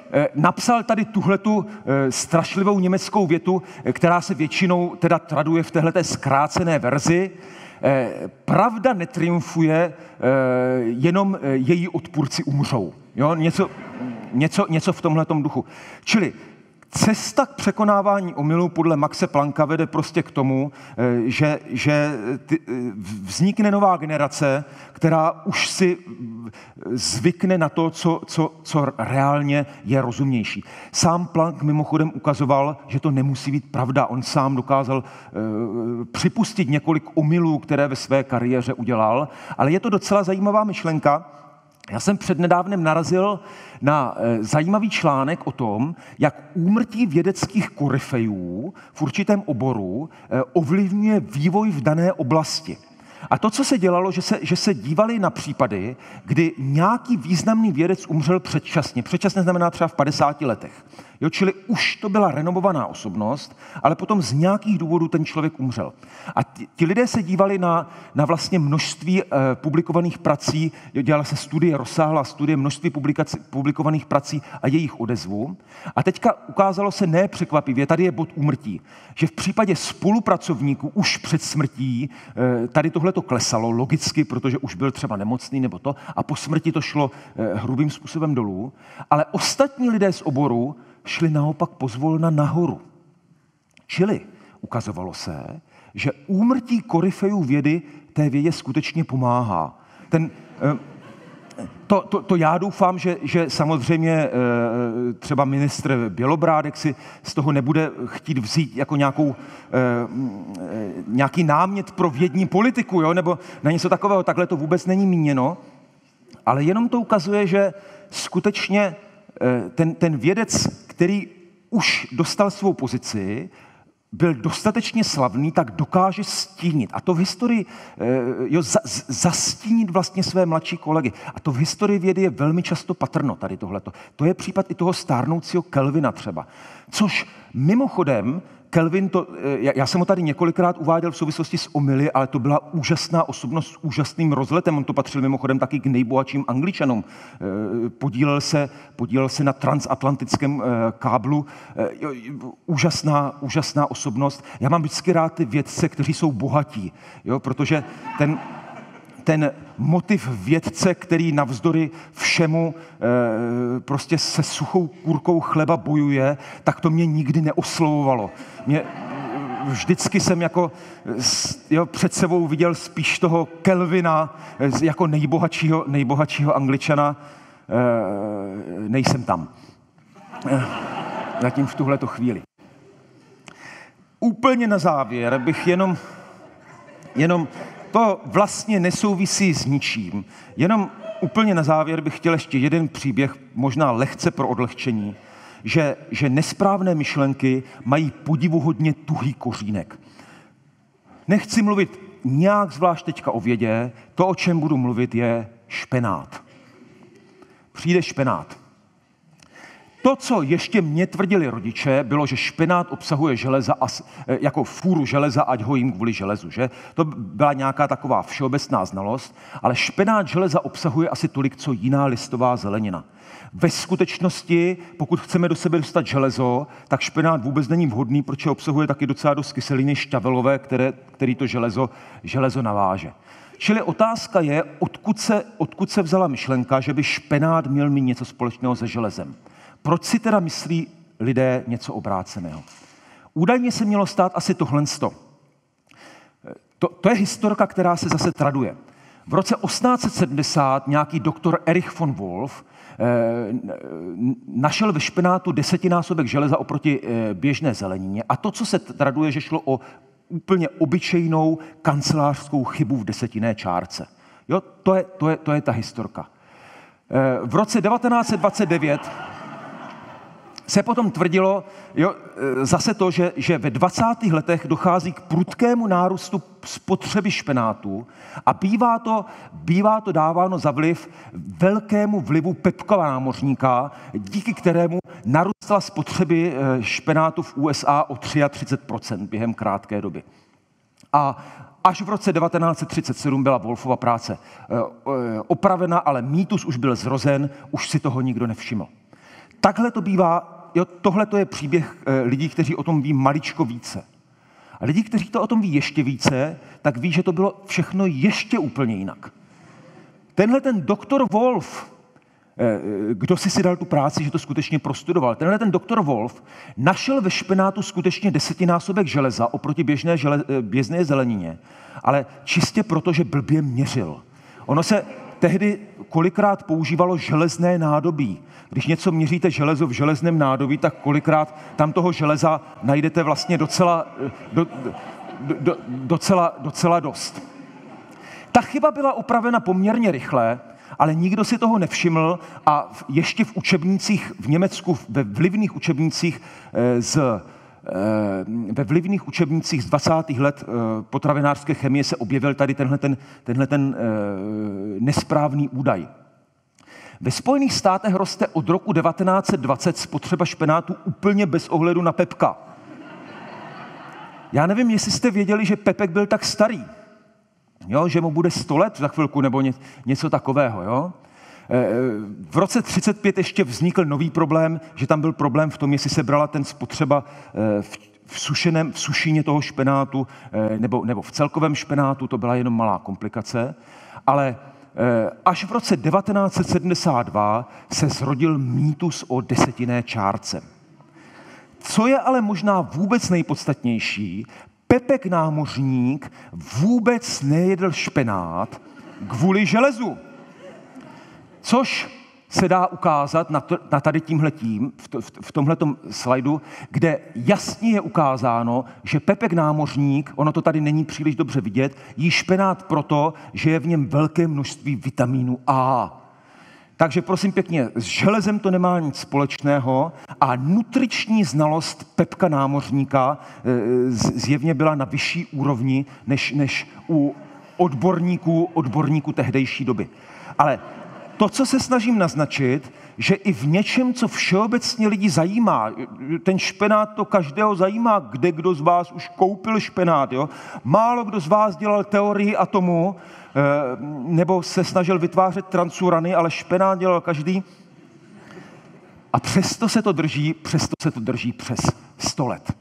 napsal tady tuhletu strašlivou německou větu, která se většinou teda traduje v téhleté zkrácené verzi. Pravda netriumfuje, jenom její odpůrci umřou. Jo? Něco, něco, něco v tomhletom duchu. Čili cesta k překonávání omylů podle Maxe Plancka vede prostě k tomu, že, že ty, vznikne nová generace, která už si zvykne na to, co, co, co reálně je rozumnější. Sám Planck mimochodem ukazoval, že to nemusí být pravda. On sám dokázal uh, připustit několik omylů, které ve své kariéře udělal, ale je to docela zajímavá myšlenka. Já jsem přednedávnem narazil na zajímavý článek o tom, jak úmrtí vědeckých koryfejů v určitém oboru ovlivňuje vývoj v dané oblasti. A to, co se dělalo, že se, že se dívali na případy, kdy nějaký významný vědec umřel předčasně. Předčasně znamená třeba v padesáti letech. Jo, čili už to byla renomovaná osobnost, ale potom z nějakých důvodů ten člověk umřel. A ti, ti lidé se dívali na, na vlastně množství eh, publikovaných prací, dělala se studie, rozsáhlá studie, množství publikovaných prací a jejich odezvu. A teďka ukázalo se nepřekvapivě, tady je bod úmrtí, že v případě spolupracovníků už před smrtí eh, tady tohle to klesalo logicky, protože už byl třeba nemocný nebo to, a po smrti to šlo eh, hrubým způsobem dolů, ale ostatní lidé z oboru šli naopak pozvolna nahoru. Čili ukazovalo se, že úmrtí koryfejů vědy té vědě skutečně pomáhá. Ten, to, to, to já doufám, že, že samozřejmě třeba ministr Bělobrádek si z toho nebude chtít vzít jako nějakou, nějaký námět pro vědní politiku, jo? Nebo na něco takového. Takhle to vůbec není míněno, ale jenom to ukazuje, že skutečně ten, ten vědec, který už dostal svou pozici, byl dostatečně slavný, tak dokáže stínit. A to v historii, jo, za, zastínit vlastně své mladší kolegy. A to v historii vědy je velmi často patrno, tady tohleto. To je případ i toho stárnoucího Kelvina třeba. Což mimochodem, Kelvin, to, já jsem ho tady několikrát uváděl v souvislosti s omyly, ale to byla úžasná osobnost s úžasným rozletem. On to patřil mimochodem taky k nejbohatším Angličanům. Podílel se, podílel se na transatlantickém káblu. Úžasná, úžasná osobnost. Já mám vždycky rád ty vědce, kteří jsou bohatí, jo, protože ten... ten motiv vědce, který navzdory všemu e, prostě se suchou kůrkou chleba bojuje, tak to mě nikdy neoslovovalo. Mě, vždycky jsem jako jo, před sebou viděl spíš toho Kelvina jako nejbohatšího, nejbohatšího Angličana. E, nejsem tam. E, zatím v tuhleto chvíli. Úplně na závěr bych jenom... jenom to vlastně nesouvisí s ničím. Jenom úplně na závěr bych chtěl ještě jeden příběh, možná lehce pro odlehčení, že, že nesprávné myšlenky mají podivuhodně tuhý kořínek. Nechci mluvit nějak zvlášť teďka o vědě, to, o čem budu mluvit, je špenát. Přijde špenát. To, co ještě mě tvrdili rodiče, bylo, že špenát obsahuje železa a, jako fůru železa, ať ho jim kvůli železu, že? To byla nějaká taková všeobecná znalost, ale špenát železa obsahuje asi tolik, co jiná listová zelenina. Ve skutečnosti, pokud chceme do sebe dostat železo, tak špenát vůbec není vhodný, protože obsahuje taky docela dost kyseliny šťavelové, které, který to železo, železo naváže. Čili otázka je, odkud se, odkud se vzala myšlenka, že by špenát měl mít něco společného se železem. Proč si teda myslí lidé něco obráceného? Údajně se mělo stát asi tohle. To, to je historka, která se zase traduje. V roce osmnáct set sedmdesát nějaký doktor Erich von Wolf eh, našel ve špenátu desetinásobek železa oproti eh, běžné zelenině a to, co se traduje, že šlo o úplně obyčejnou kancelářskou chybu v desetinné čárce. Jo, to je, to je, to je ta historka. Eh, v roce devatenáct set dvacet devět se potom tvrdilo jo, zase to, že, že ve dvacátých letech dochází k prudkému nárůstu spotřeby špenátu a bývá to, bývá to dáváno za vliv velkému vlivu Pepka námořníka, díky kterému narůstala spotřeby špenátu v U S A o třicet tři procent během krátké doby. A až v roce devatenáct set třicet sedm byla Wolfova práce opravena, ale mýtus už byl zrozen, už si toho nikdo nevšiml. takhle to bývá, jo, tohle to je příběh e, lidí, kteří o tom ví maličko více. A lidi, kteří to o tom ví ještě více, tak ví, že to bylo všechno ještě úplně jinak. Tenhle ten doktor Wolf, kdo si si dal tu práci, že to skutečně prostudoval, tenhle ten doktor Wolf našel ve špenátu skutečně desetinásobek železa oproti běžné, žele, běžné zelenině, ale čistě proto, že blbě měřil. Ono se tehdy kolikrát používalo železné nádobí. Když něco měříte železo v železném nádobí, tak kolikrát tam toho železa najdete vlastně docela, do, do, do, docela, docela dost. Ta chyba byla opravena poměrně rychle, ale nikdo si toho nevšiml a ještě v učebnicích v Německu, ve vlivných učebnicích z, ve vlivných učebnicích z dvacátých let potravinářské chemie se objevil tady tenhle ten, tenhle ten nesprávný údaj. Ve Spojených státech roste od roku devatenáct set dvacet spotřeba špenátu úplně bez ohledu na Pepka. Já nevím, jestli jste věděli, že Pepek byl tak starý. Jo, že mu bude sto let za chvilku nebo ně, něco takového. Jo? V roce třicet pět ještě vznikl nový problém, že tam byl problém v tom, jestli se brala ten spotřeba v, v, sušeném, v sušině toho špenátu nebo, nebo v celkovém špenátu, to byla jenom malá komplikace, ale až v roce devatenáct set sedmdesát dva se zrodil mýtus o desetinné čárce. Co je ale možná vůbec nejpodstatnější, Pepek námořník vůbec nejedl špenát kvůli železu. Což se dá ukázat na, to, na tady tímhletím, v, to, v tomhletom slajdu, kde jasně je ukázáno, že Pepek námořník, ono to tady není příliš dobře vidět, jí špenát proto, že je v něm velké množství vitamínu A. Takže prosím pěkně, s železem to nemá nic společného a nutriční znalost Pepka námořníka zjevně byla na vyšší úrovni než, než u odborníků, odborníků tehdejší doby. Ale to, co se snažím naznačit, že i v něčem, co všeobecně lidi zajímá, ten špenát to každého zajímá, kde kdo z vás už koupil špenát. Jo? Málo kdo z vás dělal teorii atomu, nebo se snažil vytvářet transurany, ale špenát dělal každý. A přesto se to drží, přesto se to drží přes sto let.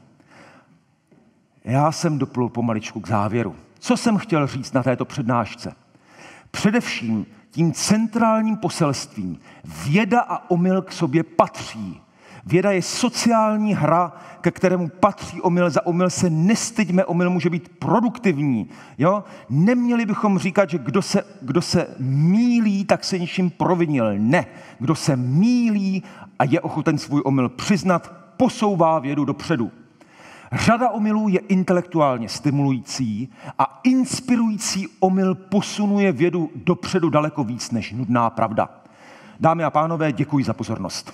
Já jsem doplul pomaličku k závěru. Co jsem chtěl říct na této přednášce? Především tím centrálním poselstvím věda a omyl k sobě patří. Věda je sociální hra, ke kterému patří omyl. Za omyl se nestyďme, omyl může být produktivní. Jo? Neměli bychom říkat, že kdo se, kdo se mýlí, tak se něčím provinil. Ne. Kdo se mýlí a je ochoten svůj omyl přiznat, posouvá vědu dopředu. Řada omylů je intelektuálně stimulující a inspirující omyl posunuje vědu dopředu daleko víc než nudná pravda. Dámy a pánové, děkuji za pozornost.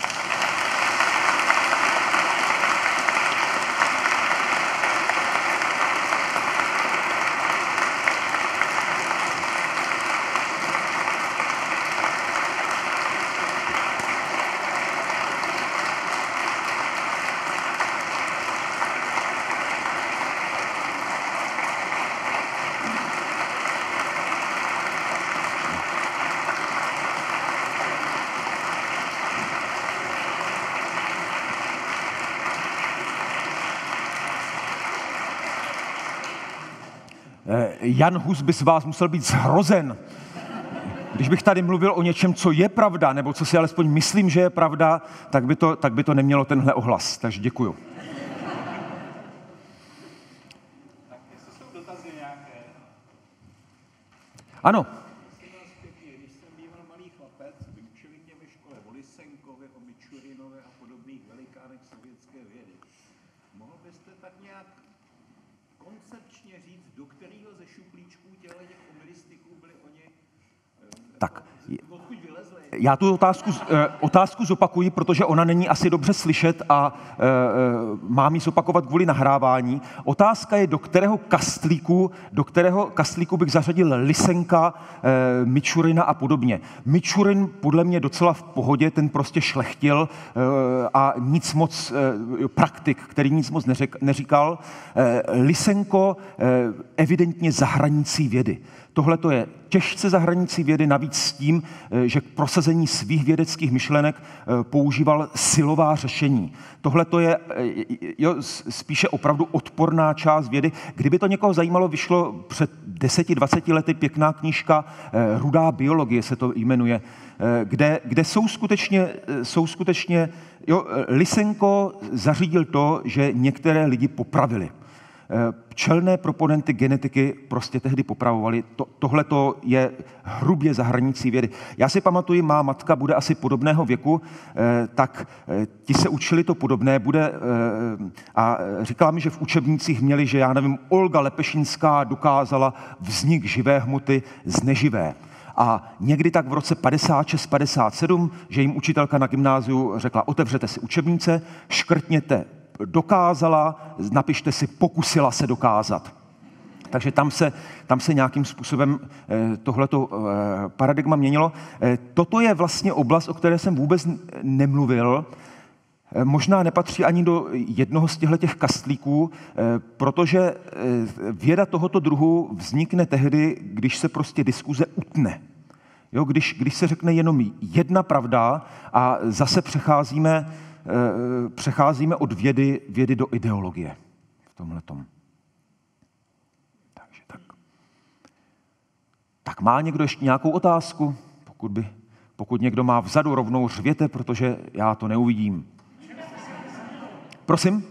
Jan Hus by z vás musel být zhrozen. Když bych tady mluvil o něčem, co je pravda, nebo co si alespoň myslím, že je pravda, tak by to, tak by to nemělo tenhle ohlas. Takže děkuju. Tak jestli jsou dotazy nějaké? Ano. Když jsem býval malý chlapec, vyučili mě ve škole o Lysenkovi, o Mičurinovi a podobných velikánech sovětské vědy. Mohl byste tak nějak koncepčně říct, do kterého ze šuplíčků těchto omilistiků byli oni, Tak. odkud vylezli? Já tu otázku, otázku zopakuji, protože ona není asi dobře slyšet a e, mám ji zopakovat kvůli nahrávání. Otázka je, do kterého kastlíku, do kterého kastlíku bych zařadil Lysenka, e, Mičurina a podobně. Mičurin podle mě docela v pohodě, ten prostě šlechtil e, a nic moc, e, praktik, který nic moc neřek, neříkal. E, Lysenko e, evidentně za hranicí vědy. Tohle to je těžce za hranicí vědy, navíc s tím, že k prosazení svých vědeckých myšlenek používal silová řešení. Tohle to je jo, spíše opravdu odporná část vědy. Kdyby to někoho zajímalo, vyšlo před deseti, dvaceti lety pěkná knížka Rudá biologie se to jmenuje, kde, kde jsou skutečně, jsou skutečně jo, Lysenko zařídil to, že některé lidi popravili. Čelné proponenty genetiky prostě tehdy popravovali. To, Tohle to je hrubě za hranicí vědy. Já si pamatuju, má matka bude asi podobného věku, eh, tak eh, ti se učili to podobné, bude eh, a říkala mi, že v učebnicích měli, že já nevím, Olga Lepešinská dokázala vznik živé hmoty z neživé. A někdy tak v roce padesát šest padesát sedm, že jim učitelka na gymnáziu řekla, otevřete si učebnice, škrtněte dokázala, napište si pokusila se dokázat. Takže tam se, tam se nějakým způsobem tohleto paradigma měnilo. Toto je vlastně oblast, o které jsem vůbec nemluvil. Možná nepatří ani do jednoho z těchto kastlíků, protože věda tohoto druhu vznikne tehdy, když se prostě diskuze utne. Jo, když, když se řekne jenom jedna pravda a zase přecházíme přecházíme od vědy, vědy do ideologie v tomhletom. Takže tak. Tak má někdo ještě nějakou otázku? Pokud, by, pokud někdo má vzadu, rovnou řvěte, protože já to neuvidím. Prosím?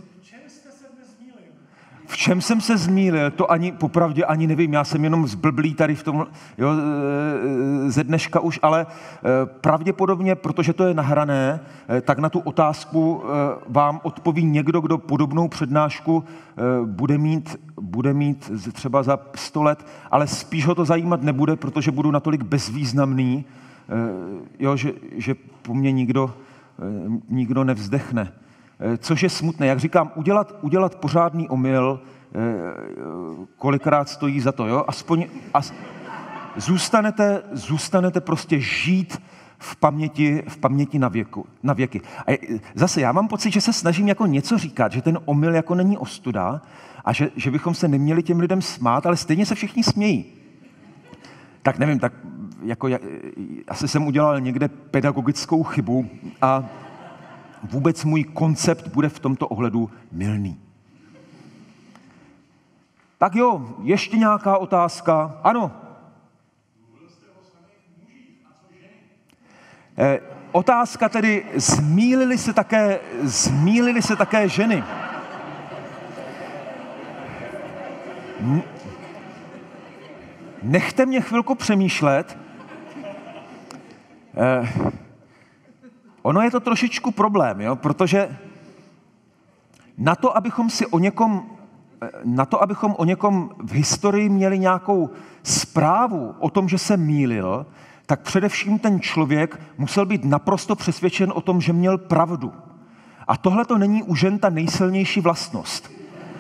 V čem jsem se zmýlil? To ani popravdě ani nevím, já jsem jenom zblblý tady v tom, jo, ze dneška už, ale pravděpodobně, protože to je nahrané, tak na tu otázku vám odpoví někdo, kdo podobnou přednášku bude mít, bude mít třeba za sto let, ale spíš ho to zajímat nebude, protože budu natolik bezvýznamný, jo, že, že po mně nikdo, nikdo nevzdechne. Což je smutné. Jak říkám, udělat, udělat pořádný omyl, kolikrát stojí za to, jo? Aspoň as, zůstanete, zůstanete prostě žít v paměti, v paměti na, věku, na věky. A zase já mám pocit, že se snažím jako něco říkat, že ten omyl jako není ostuda a že, že bychom se neměli těm lidem smát, ale stejně se všichni smějí. Tak nevím, tak jako já, asi jsem udělal někde pedagogickou chybu a vůbec můj koncept bude v tomto ohledu mylný. Tak jo, ještě nějaká otázka? Ano. Eh, otázka tedy, zmýlily se také, zmýlily se také ženy. Nechte mě chvilku přemýšlet. Eh, Ono je to trošičku problém, jo? Protože na to, abychom si o někom, na to, abychom o někom v historii měli nějakou zprávu o tom, že se mýlil, tak především ten člověk musel být naprosto přesvědčen o tom, že měl pravdu. A tohle to není u žen ta nejsilnější vlastnost.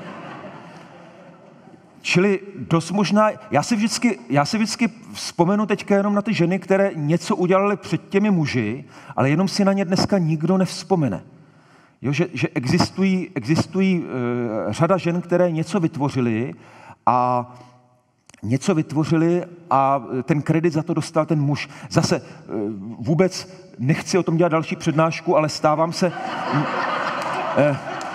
Čili dost možná, já si vždycky, já si vždycky vzpomenu teďka jenom na ty ženy, které něco udělaly před těmi muži, ale jenom si na ně dneska nikdo nevzpomene. Jo, že, že existují, existují uh, řada žen, které něco vytvořily a něco vytvořili a ten kredit za to dostal ten muž. Zase uh, vůbec nechci o tom dělat další přednášku, ale stávám se... Uh,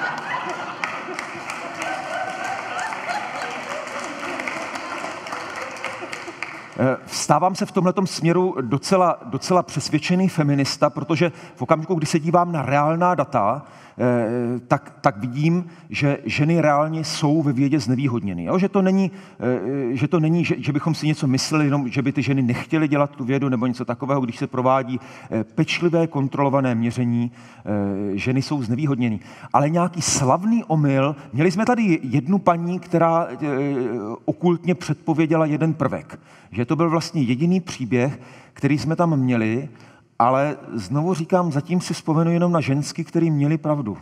Vstávám se v tomhletom směru docela, docela přesvědčený feminista, protože v okamžiku, kdy se dívám na reálná data, tak, tak vidím, že ženy reálně jsou ve vědě znevýhodněny. Jo? Že to není, že, to není že, že bychom si něco mysleli, jenom, že by ty ženy nechtěly dělat tu vědu nebo něco takového, když se provádí pečlivé kontrolované měření, ženy jsou znevýhodněny. Ale nějaký slavný omyl, měli jsme tady jednu paní, která okultně předpověděla jeden prvek. Že to byl vlastně jediný příběh, který jsme tam měli, ale znovu říkám, zatím si vzpomenu jenom na ženský, který měli pravdu.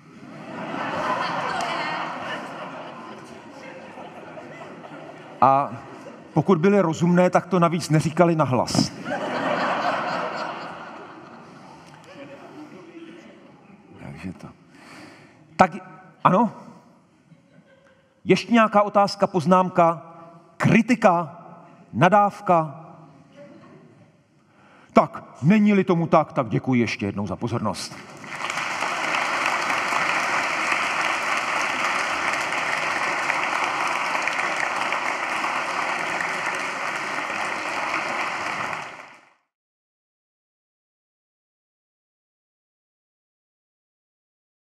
A pokud byly rozumné, tak to navíc neříkali nahlas. Takže to. Tak ano? Ještě nějaká otázka, poznámka, kritika? nadávka? Tak, není-li tomu tak, tak děkuji ještě jednou za pozornost.